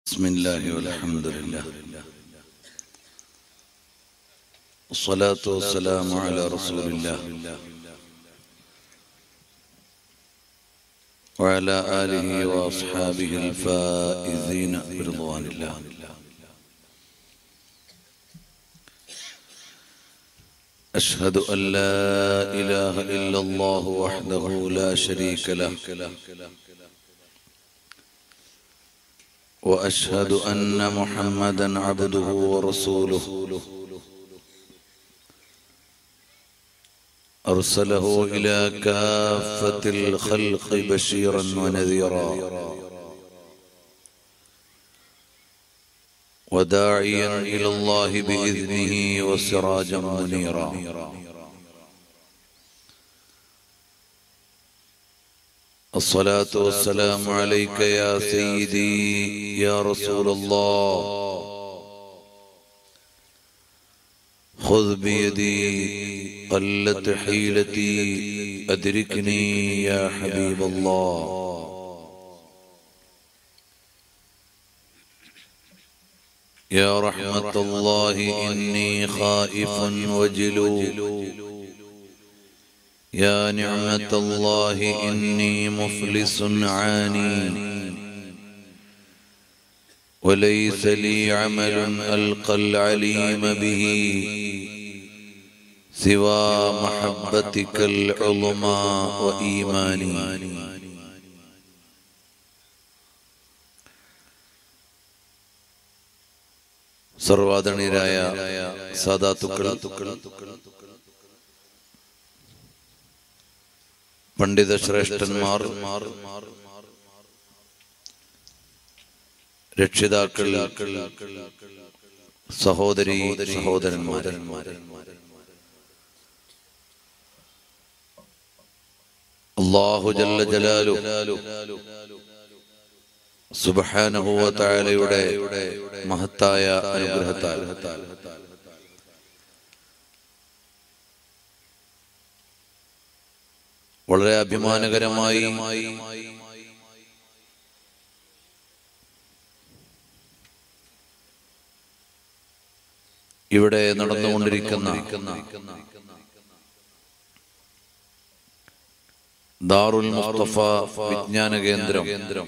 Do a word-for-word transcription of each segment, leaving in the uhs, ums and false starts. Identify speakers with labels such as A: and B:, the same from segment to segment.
A: بسم الله والحمد لله والصلاة والسلام على رسول الله وعلى آله وأصحابه الفائزين برضوان الله. أشهد أن لا إله إلا الله وحده لا شريك له وأشهد أن محمدا عبده ورسوله أرسله إلى كافة الخلق بشيرا ونذيرا وداعيا إلى الله بإذنه وسراجا منيرا. الصلاة والسلام عليك يا سيدي يا رسول الله، خذ بيدي قلت حيلتي أدركني يا حبيب الله. يا رحمة الله إني خائف وجلو، يا نعمة الله إني مفلس عاني، وليس لي عمل ألقى العليم به سوى محبتك العظمى وإيماني. സർവാദരണീയരായ സാദാത്തുക്കൾ, പണ്ഡിത ശ്രേഷ്ഠന്മാർ, രക്ഷിതാക്കൾ, സഹോദരി സഹോദരന്മാർ, അല്ലാഹു ജല്ല ജലാലുഹു സുബ്ഹാനഹു വ തആലയുടെ മഹത്തായ അനുഗ്രഹത്താൽ വളരെ അഭിമാനകരമായി ഇവിടെ നടന്നുകൊണ്ടിരിക്കുന്ന ദാറുൽ മുസ്തഫ വിജ്ഞാന കേന്ദ്രം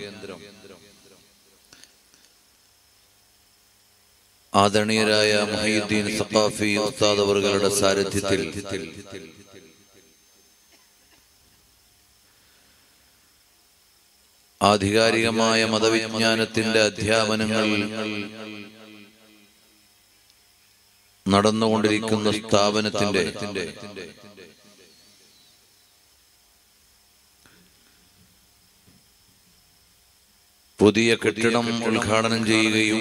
A: ആദരണീയരായ മുഹയ്യിദ്ദീൻ സഖാഫി ഉസ്താദ് അവരുടെ സാരഥ്യത്തിൽ ആധികാരികമായ മതവിജ്ഞാനത്തിന്റെ അധ്യാപനങ്ങൾ നടന്നുകൊണ്ടിരിക്കുന്ന സ്ഥാപനത്തിന്റെ പുതിയ കെട്ടിടം ഉദ്ഘാടനം ചെയ്യുകയും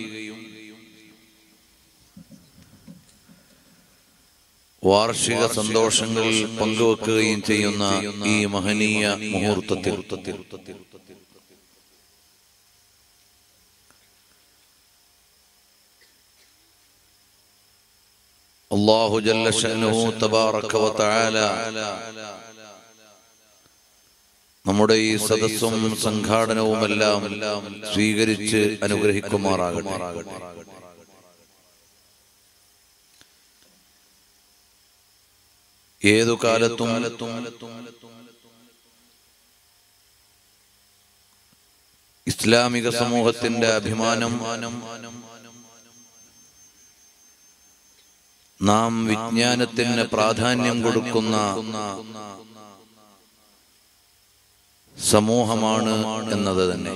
A: വാർഷിക സന്തോഷങ്ങൾ പങ്കുവെക്കുകയും ചെയ്യുന്ന ഈ മഹനീയ മുഹൂർത്തത്തിൽ അല്ലാഹു ജല്ല ശഅനുഹു തബാറക വ തആല നമ്മുടെ ഈ സദസ്സും സംഘാടനവുമെല്ലാം സ്വീകരിച്ച് അനുഗ്രഹിക്കുമാറാകട്ടെ. ഏതു കാലത്തും ഇസ്ലാമിക സമൂഹത്തിന്റെ അഭിമാനം നാം വിജ്ഞാനത്തിന് പ്രാധാന്യം കൊടുക്കുന്ന സമൂഹമാണ് എന്നത് തന്നെ.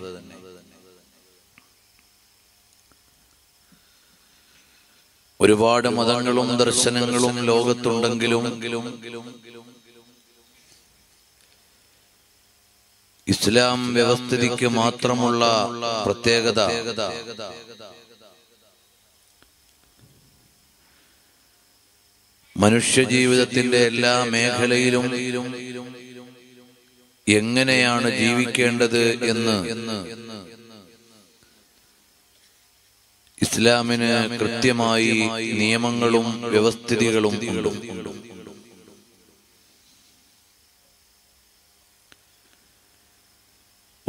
A: ഒരുപാട് മതങ്ങളും ദർശനങ്ങളും ലോകത്തുണ്ടെങ്കിലും ഇസ്ലാം വ്യവസ്ഥിതിക്ക് മാത്രമുള്ള പ്രത്യേകത മനുഷ്യജീവിതത്തിന്റെ എല്ലാ മേഖലയിലും എങ്ങനെയാണ് ജീവിക്കേണ്ടത് എന്ന് ഇസ്ലാമിന് കൃത്യമായി നിയമങ്ങളും വ്യവസ്ഥിതികളും ഉണ്ട്.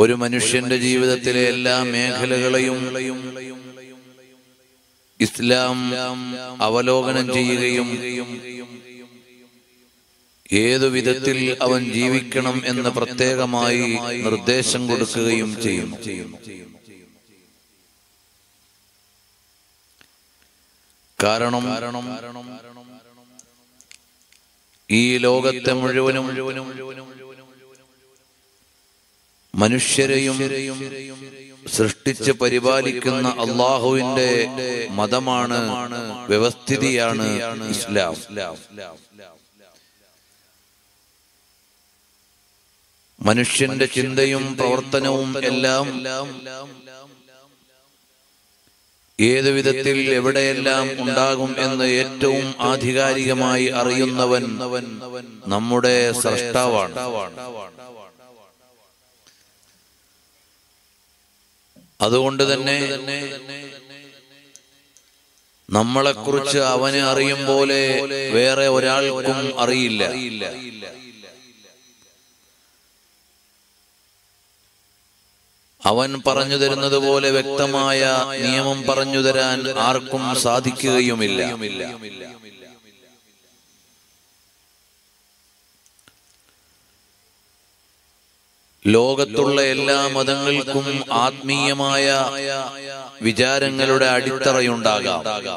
A: ഒരു മനുഷ്യന്റെ ജീവിതത്തിലെ എല്ലാ മേഖലകളെയും ഇസ്ലാം അവലോകനം ചെയ്യുകയും ഏതു വിധത്തിൽ അവൻ ജീവിക്കണം എന്ന് പ്രത്യേകമായി നിർദ്ദേശം കൊടുക്കുകയും ചെയ്യുന്നു. കാരണം ഈ ലോകത്തെ മുഴുവനും മനുഷ്യരെയും സൃഷ്ടിച്ച് പരിപാലിക്കുന്ന അള്ളാഹുവിന്റെ മതമാണ്, വ്യവസ്ഥിതിയാണ് ഇസ്ലാം. മനുഷ്യന്റെ ചിന്തയും പ്രവർത്തനവും എല്ലാം ഏതു വിധത്തിൽ എവിടെയെല്ലാം ഉണ്ടാകും എന്ന് ഏറ്റവും ആധികാരികമായി അറിയുന്നവൻ നമ്മുടെ സ്രഷ്ടാവാണ്. അതുകൊണ്ട് തന്നെ നമ്മളെക്കുറിച്ച് അവന് അറിയും പോലെ വേറെ ഒരാൾക്കും അറിയില്ല. അവൻ പറഞ്ഞു തരുന്നത് പോലെ വ്യക്തമായ നിയമം പറഞ്ഞു തരാൻ ആർക്കും സാധിക്കുകയുമില്ല. ലോകത്തുള്ള എല്ലാ മതങ്ങൾക്കും ആത്മീയമായ വിചാരങ്ങളുടെ അടിത്തറയുണ്ടാകാം.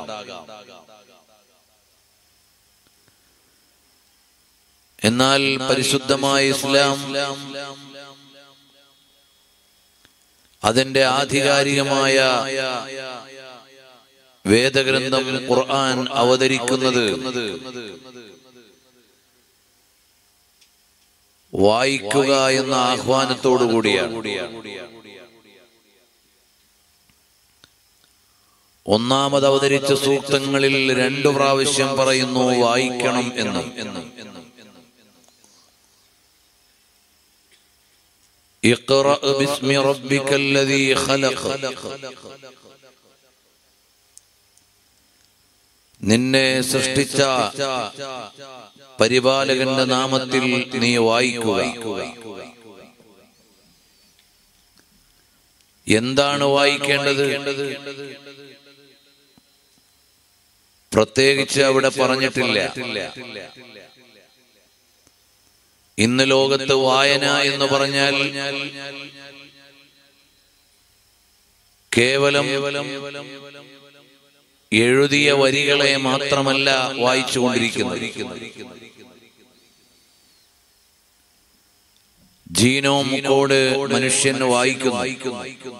A: എന്നാൽ പരിശുദ്ധമായ ഇസ്ലാം അതിന്റെ ആധികാരികമായ വേദഗ്രന്ഥം ഖുർആൻ അവതരിക്കുന്നത് വായിക്കുക എന്ന ആഹ്വാനത്തോടു കൂടിയാണ്. ഒന്നാമത് അവതരിച്ച സൂക്തങ്ങളിൽ രണ്ടു പ്രാവശ്യം പറയുന്നു വായിക്കണം എന്ന്. ഇഖ്റ ബിസ്മി റബ്ബിക്കല്ലദീ ഖലഖ, നിന്നെ സൃഷ്ടിച്ച പരിപാലകന്റെ നാമത്തിൽ നീ വായിക്കുക. എന്താണ് വായിക്കേണ്ടത്? പ്രത്യേകിച്ച് അവിടെ പറഞ്ഞിട്ടില്ല. ഇന്ന് ലോകത്ത് വായന എന്ന് പറഞ്ഞാൽ കേവലം എഴുതിയ വരികളെ മാത്രമല്ല വായിച്ചുകൊണ്ടിരിക്കുന്നത്. ജീനോം കോഡ് മനുഷ്യൻ വായിക്കുന്നു,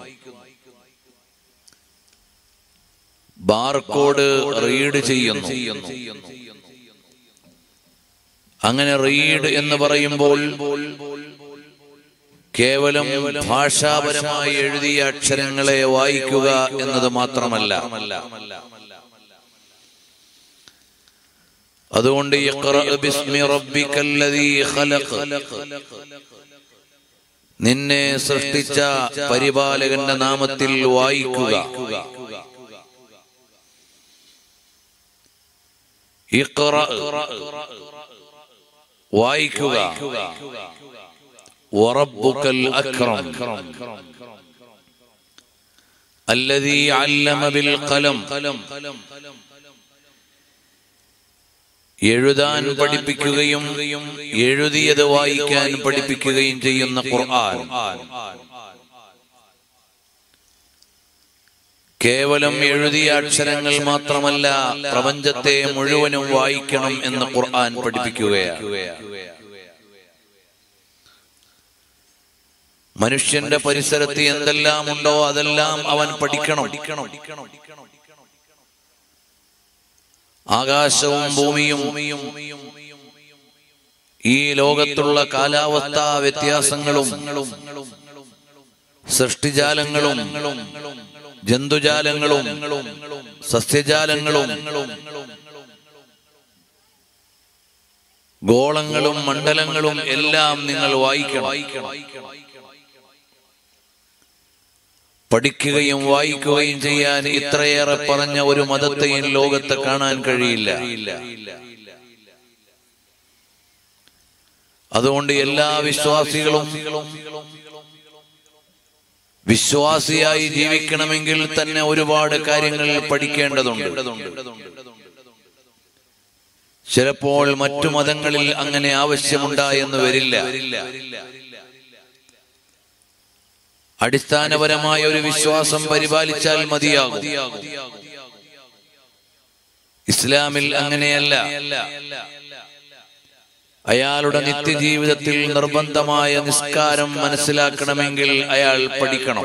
A: ബാർകോഡ് റീഡ് ചെയ്യുന്നു. അങ്ങനെ റീഡ് എന്ന് പറയുമ്പോൾ കേവലം ഭാഷാപരമായി എഴുതിയ അക്ഷരങ്ങളെ വായിക്കുക എന്നത് മാത്രമല്ല. അതുകൊണ്ട് ഇഖ്റ ബിസ്മി റബ്ബിക്കല്ലദീ ഖലഖ, നിന്നെ സൃഷ്ടിച്ച പരിപാലകന്റെ നാമത്തിൽ വായിക്കുക. ഇഖ്റ വായിക്കുക. വറബ്ബുക്കൽ അക്രം അല്ലദീ അല്ലമ ബിൽ ഖലം, എഴുതാൻ പഠിപ്പിക്കുകയും എഴുതിയത് വായിക്കാൻ പഠിപ്പിക്കുകയും ചെയ്യുന്ന ഖുർആൻ കേവലം എഴുതിയ അക്ഷരങ്ങൾ മാത്രമല്ല, പ്രപഞ്ചത്തെ മുഴുവനും വായിക്കണം എന്ന് ഖുർആൻ പഠിപ്പിക്കുകയാണ്. മനുഷ്യന്റെ പരിസരത്ത് എന്തെല്ലാം ഉണ്ടോ അതെല്ലാം അവൻ പഠിക്കണം. ആകാശവും ഭൂമിയും ഈ ലോകത്തുള്ള കാലാവസ്ഥാ വ്യത്യാസങ്ങളും സൃഷ്ടിജാലങ്ങളും ജന്തുജാലങ്ങളും സസ്യജാലങ്ങളും ഗോളങ്ങളും മണ്ഡലങ്ങളും എല്ലാം നിങ്ങൾ വായിക്കണം. പഠിക്കുകയും വായിക്കുകയും ചെയ്യാൻ ഇത്രയേറെ പറഞ്ഞ ഒരു മതത്തെയും ലോകത്ത് കാണാൻ കഴിയില്ല. അതുകൊണ്ട് എല്ലാ വിശ്വാസികളും വിശ്വാസിയായി ജീവിക്കണമെങ്കിൽ തന്നെ ഒരുപാട് കാര്യങ്ങൾ പഠിക്കേണ്ടതുണ്ട്. ചിലപ്പോൾ മറ്റു മതങ്ങളിൽ അങ്ങനെ ആവശ്യമുണ്ടായെന്ന് വരില്ല. അടിസ്ഥാനപരമായ ഒരു വിശ്വാസം പരിപാലിച്ചാൽ മതിയാകും. ഇസ്ലാമിൽ അങ്ങനെയല്ല. അയാളുടെ നിത്യജീവിതത്തിൽ നിർബന്ധമായ നിസ്കാരം മനസ്സിലാക്കണമെങ്കിൽ അയാൾ പഠിക്കണം.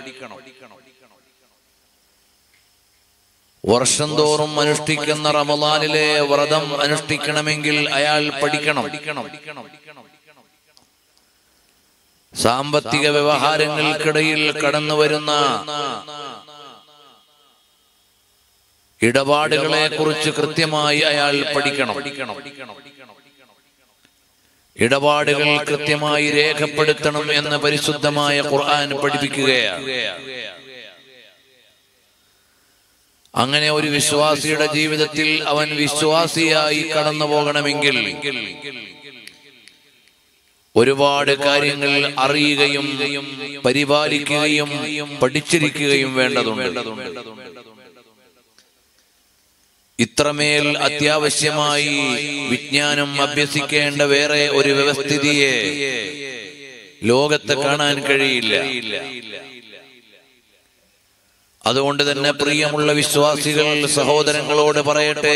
A: വർഷം തോറും അനുഷ്ഠിക്കുന്ന റമളാനിലെ വ്രതം അനുഷ്ഠിക്കണമെങ്കിൽ അയാൾ പഠിക്കണം. സാമ്പത്തിക വ്യവഹാരങ്ങൾക്കിടയിൽ കടന്നു വരുന്ന ഇടപാടുകളെ കുറിച്ച് കൃത്യമായി അയാൾ പഠിക്കണം. ഇടപാടുകൾ കൃത്യമായി രേഖപ്പെടുത്തണം എന്ന് പരിശുദ്ധമായ ഖുർആൻ പഠിപ്പിക്കുകയാണ്. അങ്ങനെ ഒരു വിശ്വാസിയുടെ ജീവിതത്തിൽ അവൻ വിശ്വാസിയായി കടന്നു പോകണമെങ്കിൽ ഒരുപാട് കാര്യങ്ങൾ അറിയുകയും പരിപാലിക്കുകയും പഠിച്ചിരിക്കുകയും വേണ്ടതുണ്ട്. ഇത്രമേൽ അത്യാവശ്യമായി വിജ്ഞാനം അഭ്യസിക്കേണ്ട വേറെ ഒരു വ്യവസ്ഥിതിയെ ലോകത്ത് കാണാൻ കഴിയില്ല. അതുകൊണ്ട് തന്നെ പ്രിയമുള്ള വിശ്വാസികൾ, സഹോദരങ്ങളോട് പറയട്ടെ,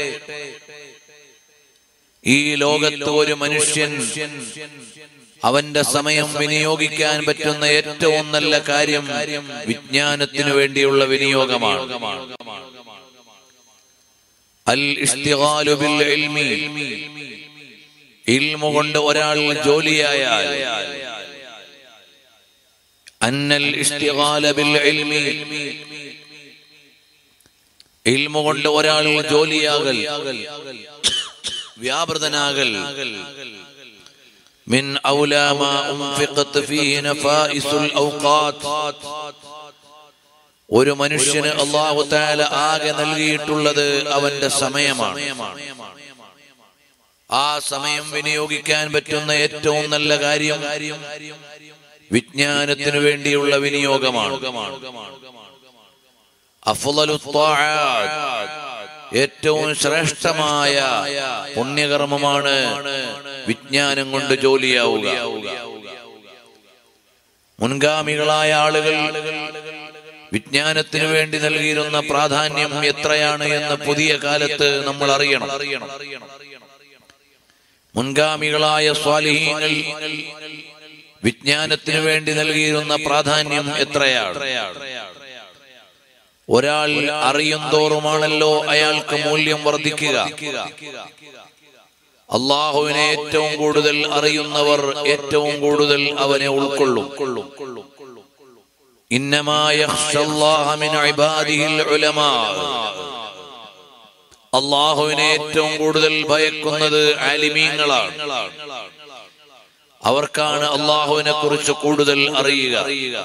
A: ഈ ലോകത്ത് ഒരു മനുഷ്യൻ അവന്റെ സമയം വിനിയോഗിക്കാൻ പറ്റുന്ന ഏറ്റവും നല്ല കാര്യം വിജ്ഞാനത്തിനു വേണ്ടിയുള്ള വിനിയോഗമാണ്. അൽ ഇസ്തിഗാലു ബിൽ ഇൽമി, ഇൽമു കൊണ്ട് ഒരാൾ ജോലിയായാൽ, അന്നൽ ഇസ്തിഗാല ബിൽ ഇൽമി, ഇൽമു കൊണ്ട് ഒരാൾ ജോലിയാകൽ, വ്യാപൃതനാകൽ, മിൻ ഔലാ മാ ഉൻഫിഖത് ഫീഹി നഫായിസുൽ ഔഖാത്ത്, ഒരു മനുഷ്യന് അല്ലാഹു തആല ആകെ നൽകിയിട്ടുള്ളത് അവന്റെ സമയമാണ്. ആ സമയം വിനിയോഗിക്കാൻ പറ്റുന്ന ഏറ്റവും നല്ല കാര്യം വിജ്ഞാനത്തിനു വേണ്ടിയുള്ള വിനിയോഗമാണ്. അഫ്ളലുത് ത്വാഅത്ത്, ഏറ്റവും ശ്രേഷ്ഠമായ പുണ്യകർമ്മമാണ് വിജ്ഞാനം കൊണ്ട് ജോലിയാവുക. മുൻഗാമികളായ ആളുകൾ വിജ്ഞാനത്തിനു വേണ്ടി നൽകിയിരുന്ന പ്രാധാന്യം എത്രയാണ് എന്ന് പുതിയ കാലത്ത് നമ്മൾ അറിയണം. മുൻഗാമികളായ സ്വാലിഹീങ്ങൾ വിജ്ഞാനത്തിനു വേണ്ടി നൽകിയിരുന്ന പ്രാധാന്യം എത്രയാണ്. ഒരാൾ അറിയും തോറുമാണല്ലോ അയാൾക്ക് മൂല്യം വർദ്ധിക്കുക. അള്ളാഹുവിനെ ഏറ്റവും കൂടുതൽ അറിയുന്നവർ ഏറ്റവും കൂടുതൽ അവനെ ഉൾക്കൊള്ളും. ഇന്നമാ യഖ്ശല്ലാഹ മിൻ ഇബാദിഹിൽ ഉലമാ, അള്ളാഹുവിനെ ഏറ്റവും കൂടുതൽ ഭയക്കുന്നത് ആലിമീങ്ങളാണ്. അവർക്കാണ് അള്ളാഹുവിനെ കുറിച്ച് കൂടുതൽ അറിയുക.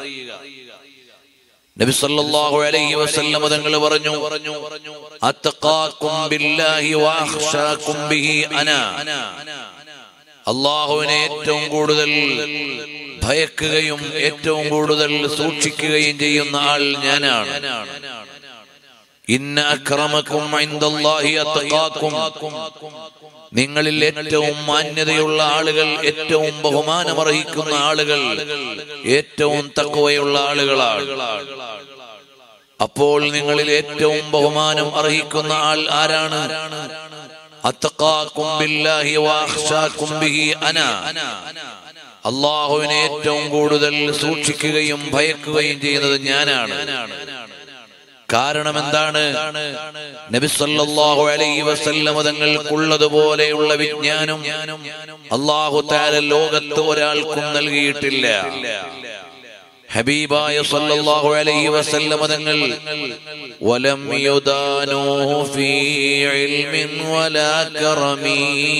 A: നബി സല്ലല്ലാഹു അലൈഹി വസല്ലം തങ്ങൾ പറഞ്ഞു, അത്തഖാകും ബില്ലാഹി വഅഖ്ശാകും ബിഹി അനാ, അള്ളാഹുവിനെ ഏറ്റവും കൂടുതൽ ഭയക്കുകയും ഏറ്റവും കൂടുതൽ സൂക്ഷിക്കുകയും ചെയ്യുന്ന ആൾ ഞാനാണ്. ഇന്ന അക്രമക്കും ഇൻദല്ലാഹി അത്ഖാകും, നിങ്ങളിൽ ഏറ്റവും മാന്യതയുള്ള ആളുകൾ, ഏറ്റവും ബഹുമാനമർഹിക്കുന്ന ആളുകൾ ഏറ്റവും തഖ്വയുള്ള ആളുകളാണ്. അപ്പോൾ നിങ്ങളിൽ ഏറ്റവും ബഹുമാനം അർഹിക്കുന്ന ആൾ ആരാണ്? അത്ഖാകും ബില്ലാഹി വഅഖ്ശാകും ബിഹി അനാ, അള്ളാഹുവിനെ ഏറ്റവും കൂടുതൽ സൂക്ഷിക്കുകയും ഭയക്കുകയും ചെയ്യുന്നത് ഞാനാണ്. കാരണം എന്താണ്? നബി സല്ലല്ലാഹു അലൈഹി വസല്ലം തങ്ങൾക്കുള്ളതുപോലെയുള്ള വിജ്ഞാനം അല്ലാഹു തആല ലോകത്ത് ഒരാൾക്കും നൽകിയിട്ടില്ല. ഹബീബായ സല്ലല്ലാഹു അലൈഹി വസല്ലം തങ്ങൾ വലം യുദാനൂഹു ഫീ ഇൽമിൻ വലാ കറമീ,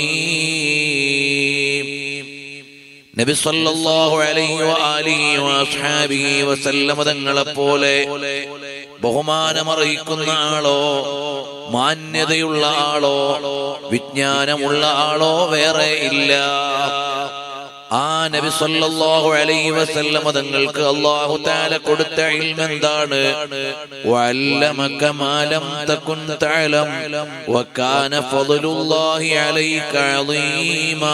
A: നബി സല്ലല്ലാഹു അലൈഹി വആലിഹി വഅസ്ഹാബിഹി വസല്ലം തങ്ങളെപ്പോലെ ബഹുമാനമർഹിക്കുന്ന ആളോ മാന്യതയുള്ള ആളോ വിജ്ഞാനമുള്ള ആളോ വേറെ ഇല്ല. ആ നബി സല്ലല്ലാഹു അലൈഹി വസല്ലം തങ്ങൾക്ക് അല്ലാഹു തആല കൊടുത്ത ഇൽമ് എന്താണ്? വഅല്ലമക മാ ലം തകുൻ തഅലം വകാന ഫളലുല്ലാഹി അലൈക അളീമാ.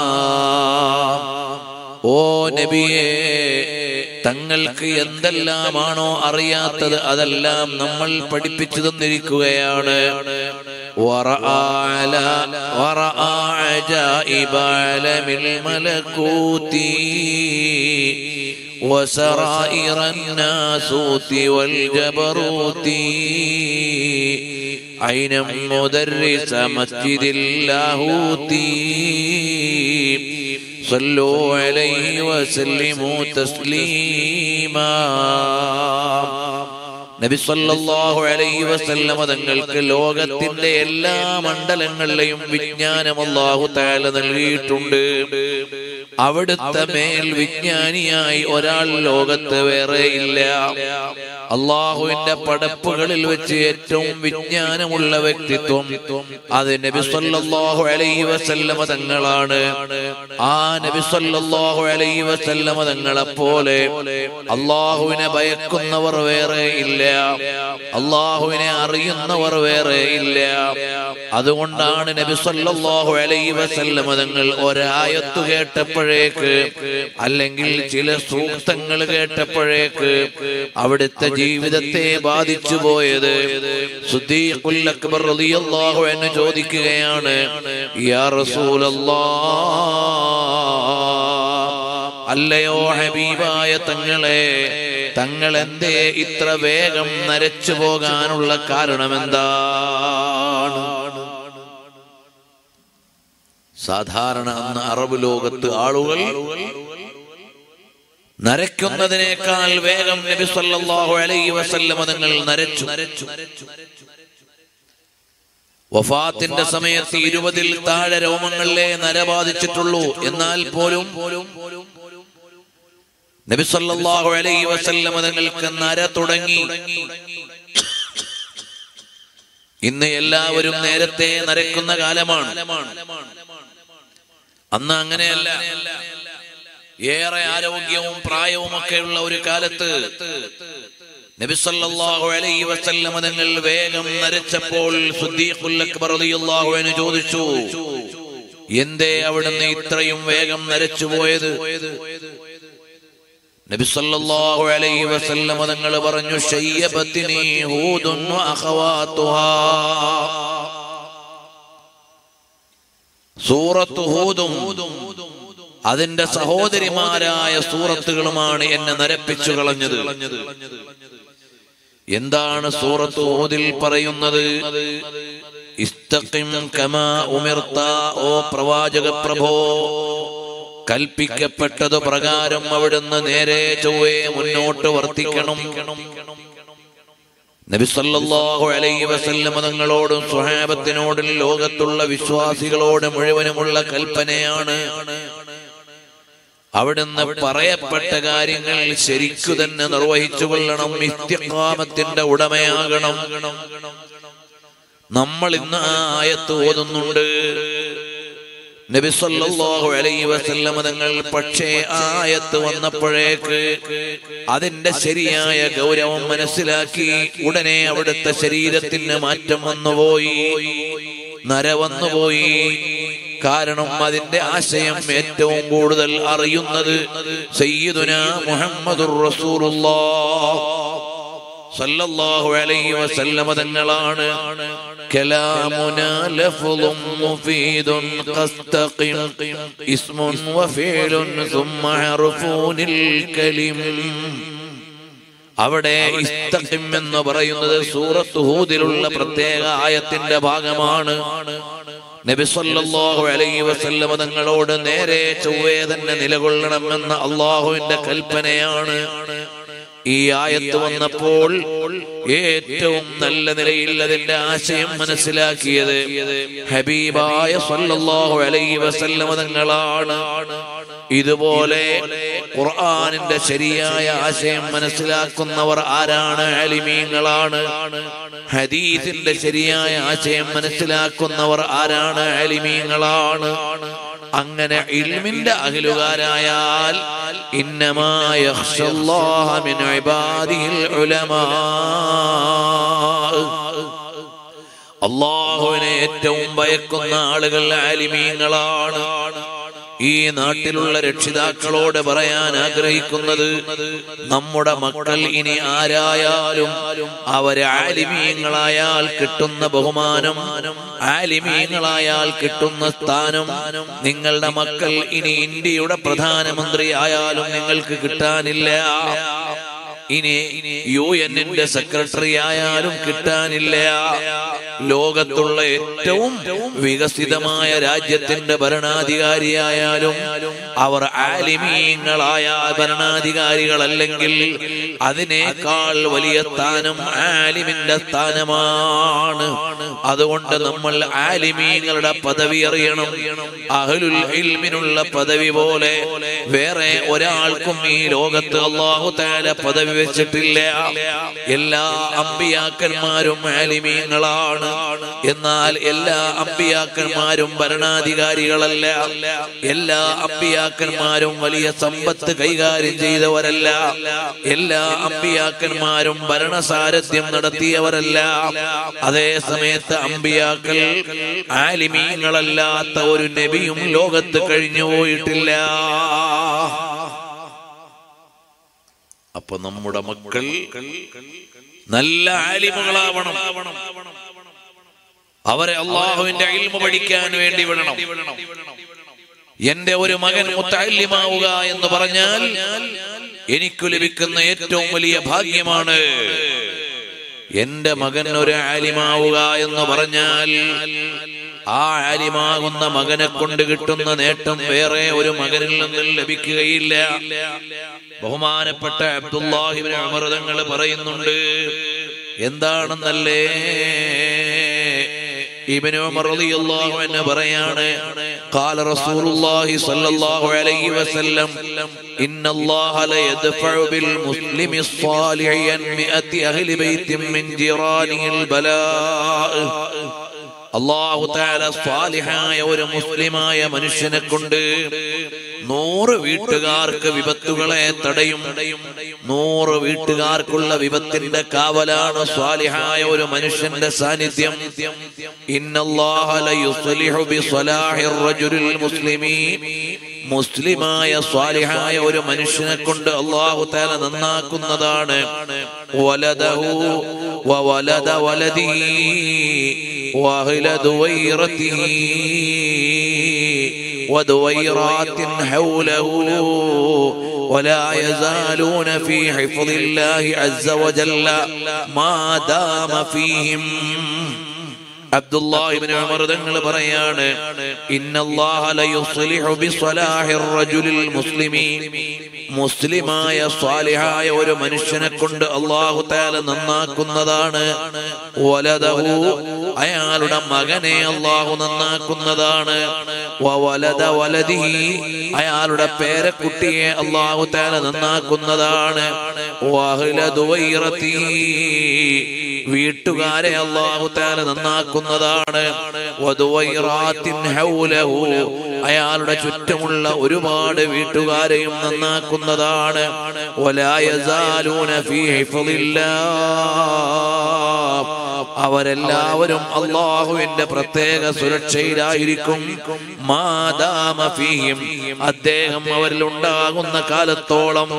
A: ഓ നബിയേ, തങ്ങൾക്ക് എന്തെല്ലാമാണോ അറിയാത്തത് അതെല്ലാം നമ്മൾ പഠിപ്പിച്ചു തന്നിരിക്കുകയാണ്. صلوا عليه وسلموا تسليما. നബി സല്ലല്ലാഹു അലൈഹി വസല്ലം തങ്ങൾക്ക് ലോകത്തിന്റെ എല്ലാ മണ്ഡലങ്ങളിലെയും വിജ്ഞാനം അല്ലാഹു തആല നൽകിയിട്ടുണ്ട്. അവിടുത്തെ മേൽ വിജ്ഞാനിയായി ഒരാൾ ലോകത്ത് വേറെ ഇല്ല. അല്ലാഹുവിന്റെ പടപ്പുകളിൽ വെച്ച് ഏറ്റവും വിജ്ഞാനമുള്ള വ്യക്തിത്വം അത് നബി സല്ലല്ലാഹു അലൈഹി വസല്ലം തങ്ങളാണ്. ആ നബി സല്ലല്ലാഹു അലൈഹി വസല്ലം തങ്ങളെ പോലെ അല്ലാഹുവിനെ ഭയക്കുന്നവർ വേറെ ഇല്ല, അല്ലാഹുവിനെ അറിയുന്നവർ വേറെ ഇല്ല. അതുകൊണ്ടാണ് നബി സല്ലല്ലാഹു അലൈഹി വസല്ലം തങ്ങൾ ഒരായത്ത് കേട്ടപ്പോഴേക്ക് അല്ലെങ്കിൽ ചില സൂക്തങ്ങൾ കേട്ടപ്പോഴേക്ക് അവിടുത്തെ ജീവിതത്തെ ബാധിച്ചു പോയത്. സിദ്ദീഖുൽ അക്ബർ റളിയല്ലാഹു അൻഹു ചോദിക്കുകയാണ്, യാ റസൂലല്ലാഹ്, അല്ലയോ ഹബീബായ തങ്ങളെ, തങ്ങൾ എന്തേ ഇത്ര വേഗം നരച്ചു പോകാനുള്ള കാരണമെന്താണ്? സാധാരണ അന്ന് അറബ് ലോകത്ത് ആളുകൾ നരയ്ക്കുന്നതിനേക്കാൾ വേഗം നബി സല്ലല്ലാഹു അലൈഹി വസല്ലം തങ്ങൾ നരച്ചു. വഫാത്തിന്റെ സമയത്ത് ഇരുപതിൽ താഴെ രോമങ്ങളിലെ നര ബാധിച്ചിട്ടുള്ളൂ. എന്നാൽ പോലും നബി സല്ലല്ലാഹു അലൈഹി വസല്ലം തങ്ങൾക്ക് നര തുടങ്ങി. ഇന്ന് എല്ലാവരും നേരത്തെ നരക്കുന്ന കാലമാണ്. അന്ന് അങ്ങനെയല്ല. ഏറെ ആരോഗ്യവും പ്രായവും ഒക്കെയുള്ള ഒരു കാലത്ത് നബി സല്ലല്ലാഹു അലൈഹി വസല്ലം തങ്ങൾ വേഗം നരച്ചപ്പോൾ സിദ്ദീഖുൽ അക്ബർ റളിയല്ലാഹു അൻഹു ചോദിച്ചു, എന്തേ അവിടുന്ന് ഇത്രയും വേഗം നരച്ചു പോയത്? നബി സല്ലല്ലാഹു അലൈഹി വസല്ലം തങ്ങൾ പറഞ്ഞു, ശയ്യബത്തിനി ഹൂദുൻ വ അഖവാതുഹാ. സൂറത്ത് ഹൂദും അതിന്റെ സഹോദരിമാരായ സൂറത്തുകളുമാണ് എന്നെ നരപ്പിച്ചു കളഞ്ഞത്. എന്താണ് സൂറത്ത് ഹൂദിൽ പറയുന്നത്? ഇസ്തഖിം കമാ ഉമിർത, ഓ പ്രവാചക പ്രഭോ, കൽപ്പിക്കപ്പെട്ടത് പ്രകാരം അവിടുന്ന് നേരെ ചൊവ്വേ മുന്നോട്ട് വർത്തിക്കണം. നബി സല്ലല്ലാഹു അലൈഹി വസല്ലം തങ്ങളോടും സ്വഹാബത്തിനോടും ലോകത്തുള്ള വിശ്വാസികളോട് മുഴുവനുമുള്ള കൽപ്പനയാണ്. അവിടുന്ന് പറയപ്പെട്ട കാര്യങ്ങൾ ശരിക്കു തന്നെ നിർവഹിച്ചു കൊള്ളണം. ഇസ്തിഖാമത്തിന്റെ ഉടമയാകണം. നമ്മൾ ഇന്ന് ആ ആയത്ത് ഓതുന്നുണ്ട്. നബി സല്ലല്ലാഹു അലൈഹി വസല്ലം തങ്ങൾ പക്ഷേ ആയത്ത് വന്നപ്പോഴേക്ക് അതിന്റെ ശരിയായ ഗൗരവം മനസ്സിലാക്കി. ഉടനെ അവിടുത്തെ ശരീരത്തിന് മാറ്റം വന്നുപോയി, നര വന്നുപോയി. കാരണം അതിന്റെ ആശയം ഏറ്റവും കൂടുതൽ അറിയുന്നത് സയ്യിദുനാ മുഹമ്മദുർ റസൂലുള്ളാഹ് സല്ലല്ലാഹു അലൈഹി വസല്ലം തങ്ങളാണ്. കലാമുനാ ലഫ്ളും മുഫീദുൻ ഖസ്തഖിം ഇസ്മുൻ വഫീലുൻ സുമ്മ ഹർഫുനിൽ കലിം. അവിടെ ഇസ്തഖിം എന്ന് പറയുന്നത് സൂറത്ത് ഹൂദിലുള്ള പ്രത്യേക ആയത്തിന്റെ ഭാഗമാണ്. നബി സല്ലല്ലാഹു അലൈഹി വസല്ലം തങ്ങളോട് നേരെ ചൊവ്വേ തന്നെ നിലകൊള്ളണമെന്ന അല്ലാഹുവിന്റെ കൽപ്പനയാണ്. ഈ ആയത്ത് വന്നപ്പോൾ ഏറ്റവും നല്ല നിലയിൽ അതിന്റെ ആശയം മനസ്സിലാക്കിയത് ഹബീബായ സല്ലല്ലാഹു അലൈഹി വസല്ലം തങ്ങളാണ്. ഇതുപോലെ ഖുർആനിന്റെ ശരിയായ ആശയം മനസ്സിലാക്കുന്നവർ ആരാണ്? ആലിമീങ്ങളാണ്. ഹദീസിന്റെ ശരിയായ ആശയം മനസ്സിലാക്കുന്നവർ ആരാണ്? ആലിമീങ്ങളാണ്. അങ്ങനെ ഇൽമിന്റെ അഹ്ലുകാരായാൽ ഇന്നമാ യഖ്ശല്ലാഹ മിൻ ഇബാദിഹിൽ ഉലമാ, അല്ലാഹുവിനെ ഏറ്റവും ഭയക്കുന്ന ആളുകൾ ആലിമീങ്ങളാണ്. ഈ നാട്ടിലുള്ള രക്ഷിതാക്കളോട് പറയാൻ ആഗ്രഹിക്കുന്നത്, നമ്മുടെ മക്കൾ ഇനി ആരായാലും അവര് ആലിമീങ്ങളായാൽ കിട്ടുന്ന ബഹുമാനം, ആലിമീങ്ങളായാൽ കിട്ടുന്ന സ്ഥാനം നിങ്ങളുടെ മക്കൾ ഇനി ഇന്ത്യയുടെ പ്രധാനമന്ത്രി ആയാലും നിങ്ങൾക്ക് കിട്ടാനില്ല. ഇനി യു എന്നിന്റെ സെക്രട്ടറി ആയാലും കിട്ടാനില്ല. ലോകത്തുള്ള ഏറ്റവും വികസിതമായ രാജ്യത്തിന്റെ ഭരണാധികാരിയായാലും അവർ ആലിമീങ്ങളായ ഭരണാധികാരികളല്ലെങ്കിൽ അതിനേക്കാൾ വലിയ സ്ഥാനം ആലിമിന്റെ സ്ഥാനമാണ്. അതുകൊണ്ട് നമ്മൾ ആലിമീങ്ങളുടെ പദവി അറിയണം. അഹ്ലുൽ ഇൽമിനുള്ള പദവി പോലെ വേറെ ഒരാൾക്കും ഈ ലോകത്ത് അല്ലാഹു തആല പദവി വെച്ചിട്ടില്ല. എല്ലാ അമ്പിയാക്കന്മാരും ആലിമീങ്ങളാണ്. എന്നാൽ എല്ലാ അമ്പിയാക്കന്മാരും ഭരണാധികാരികളല്ല. എല്ലാ അമ്പിയാക്കന്മാരും വലിയ സമ്പത്ത് കൈകാര്യം ചെയ്തവരല്ല. എല്ലാ അമ്പിയാക്കന്മാരും ഭരണസാരഥ്യം നടത്തിയവരല്ല. അതേ സമയത്ത് അമ്പിയാക്കൾ ആലിമീങ്ങളല്ലാത്ത ഒരു നബിയും ലോകത്ത് കഴിഞ്ഞു പോയിട്ടില്ല. അപ്പൊ നമ്മുടെ മക്കൾ നല്ല ആലിമുകളാവണം. അവരെ അള്ളാഹുവിന്റെ ഇൽമു പഠിക്കാൻ വേണ്ടി വിടണം. എന്റെ ഒരു മകൻ മുത്തഅല്ലിമാവുക എന്ന് പറഞ്ഞാൽ എനിക്ക് ലഭിക്കുന്ന ഏറ്റവും വലിയ ഭാഗ്യമാണ്. എന്റെ മകൻ ഒരു ആലിമാവുക എന്ന് പറഞ്ഞാൽ ആ ആലിമാകുന്ന മകനെ കൊണ്ട് കിട്ടുന്ന നേട്ടം വേറെ ഒരു മകനിൽ നിന്നും ലഭിക്കുകയില്ല. ബഹുമാനപ്പെട്ട അബ്ദുല്ലാഹി ഇബ്നു ഉമർ തങ്ങൾ പറയുന്നുണ്ട്, എന്താണെന്നല്ലേ, ഇബ്നു ഉമർ റളിയല്ലാഹു അൻഹു പറയാണ്, ഖാല റസൂലുള്ളാഹി സ്വല്ലല്ലാഹു അലൈഹി വസല്ലം ഇന്നല്ലാഹ ലയദ്ഫഉ ബിൽ മുസ്ലിമി സ്സാലിഹി അൻ മിഅതി അഹ്ലി ബൈത്തിൻ മിൻ ജിറാനിൽ ബലാ. അല്ലാഹു തആല സ്വാലിഹായ ഒരു മുസ്ലിമായ മനുഷ്യനെ കൊണ്ട് നൂറ് വീട്ടുകാർക്ക് വിപത്തുകളെ തടയും. നൂറ് വീട്ടുകാർക്കുള്ള വിപത്തിന്റെ കാവലാണ് സ്വാലിഹായ ഒരു മനുഷ്യന്റെ സാന്നിധ്യം. ഇന്നല്ലാഹ ലയുസ്ലിഹു ബിസ്സലാഹിർ റജുലിൽ മുസ്ലിമി, മുസ്ലിമായ സ്വാലിഹായ ഒരു മനുഷ്യനെ കൊണ്ട് അല്ലാഹു തആല നന്നാക്കുന്നതാണ്. വലദഹു വവലദ വലദിഹി വഅഹ്ല ദുവൈറതിഹി ودويرات حوله ولا يزالون في حفظ الله عز وجل ما دام فيهم. അബ്ദുല്ലാഹി ഇബ്നു ഉമർ തങ്ങൾ പറയാണ്, ഇന്നല്ലാഹ ലയുസ്ലിഹു ബിസ്സലാഹിർ റജുലിൽ മുസ്ലിമി, മുസ്ലിമായ സ്വാലിഹായ ഒരു മനുഷ്യനെ കൊണ്ട് അല്ലാഹു തആല നന്നാക്കുന്നതാണ്. വലദഹു, അയാളുടെ മകനെ അല്ലാഹു നന്നാക്കുന്നതാണ്. വവലദ വലദിഹി, അയാളുടെ പേരക്കുട്ടിയെ അല്ലാഹു തആല നന്നാക്കുന്നതാണ്. വഅഹ്ല ദുവൈറതിഹി, വീട്ടുകാരെ അല്ലാഹു തആല നന്നാക്കുന്നതാണ്. വദുവൈറാത്തിൻ ഹൗലഹു, അയാളുടെ ചുറ്റുമുള്ള ഒരുപാട് വീട്ടുകാരെയും നന്നാക്കുന്നതാണ്. വലാ യസാലൂന ഫീ ഹിഫ്ളില്ലാഹ്, അവരെല്ലാവരും അല്ലാഹുവിന്റെ പ്രത്യേക സുരക്ഷയിലായിരിക്കും. മാദാമ ഫീഹിം, അദ്ദേഹം അവരിൽ ഉണ്ടാകുന്ന കാലത്തോളം.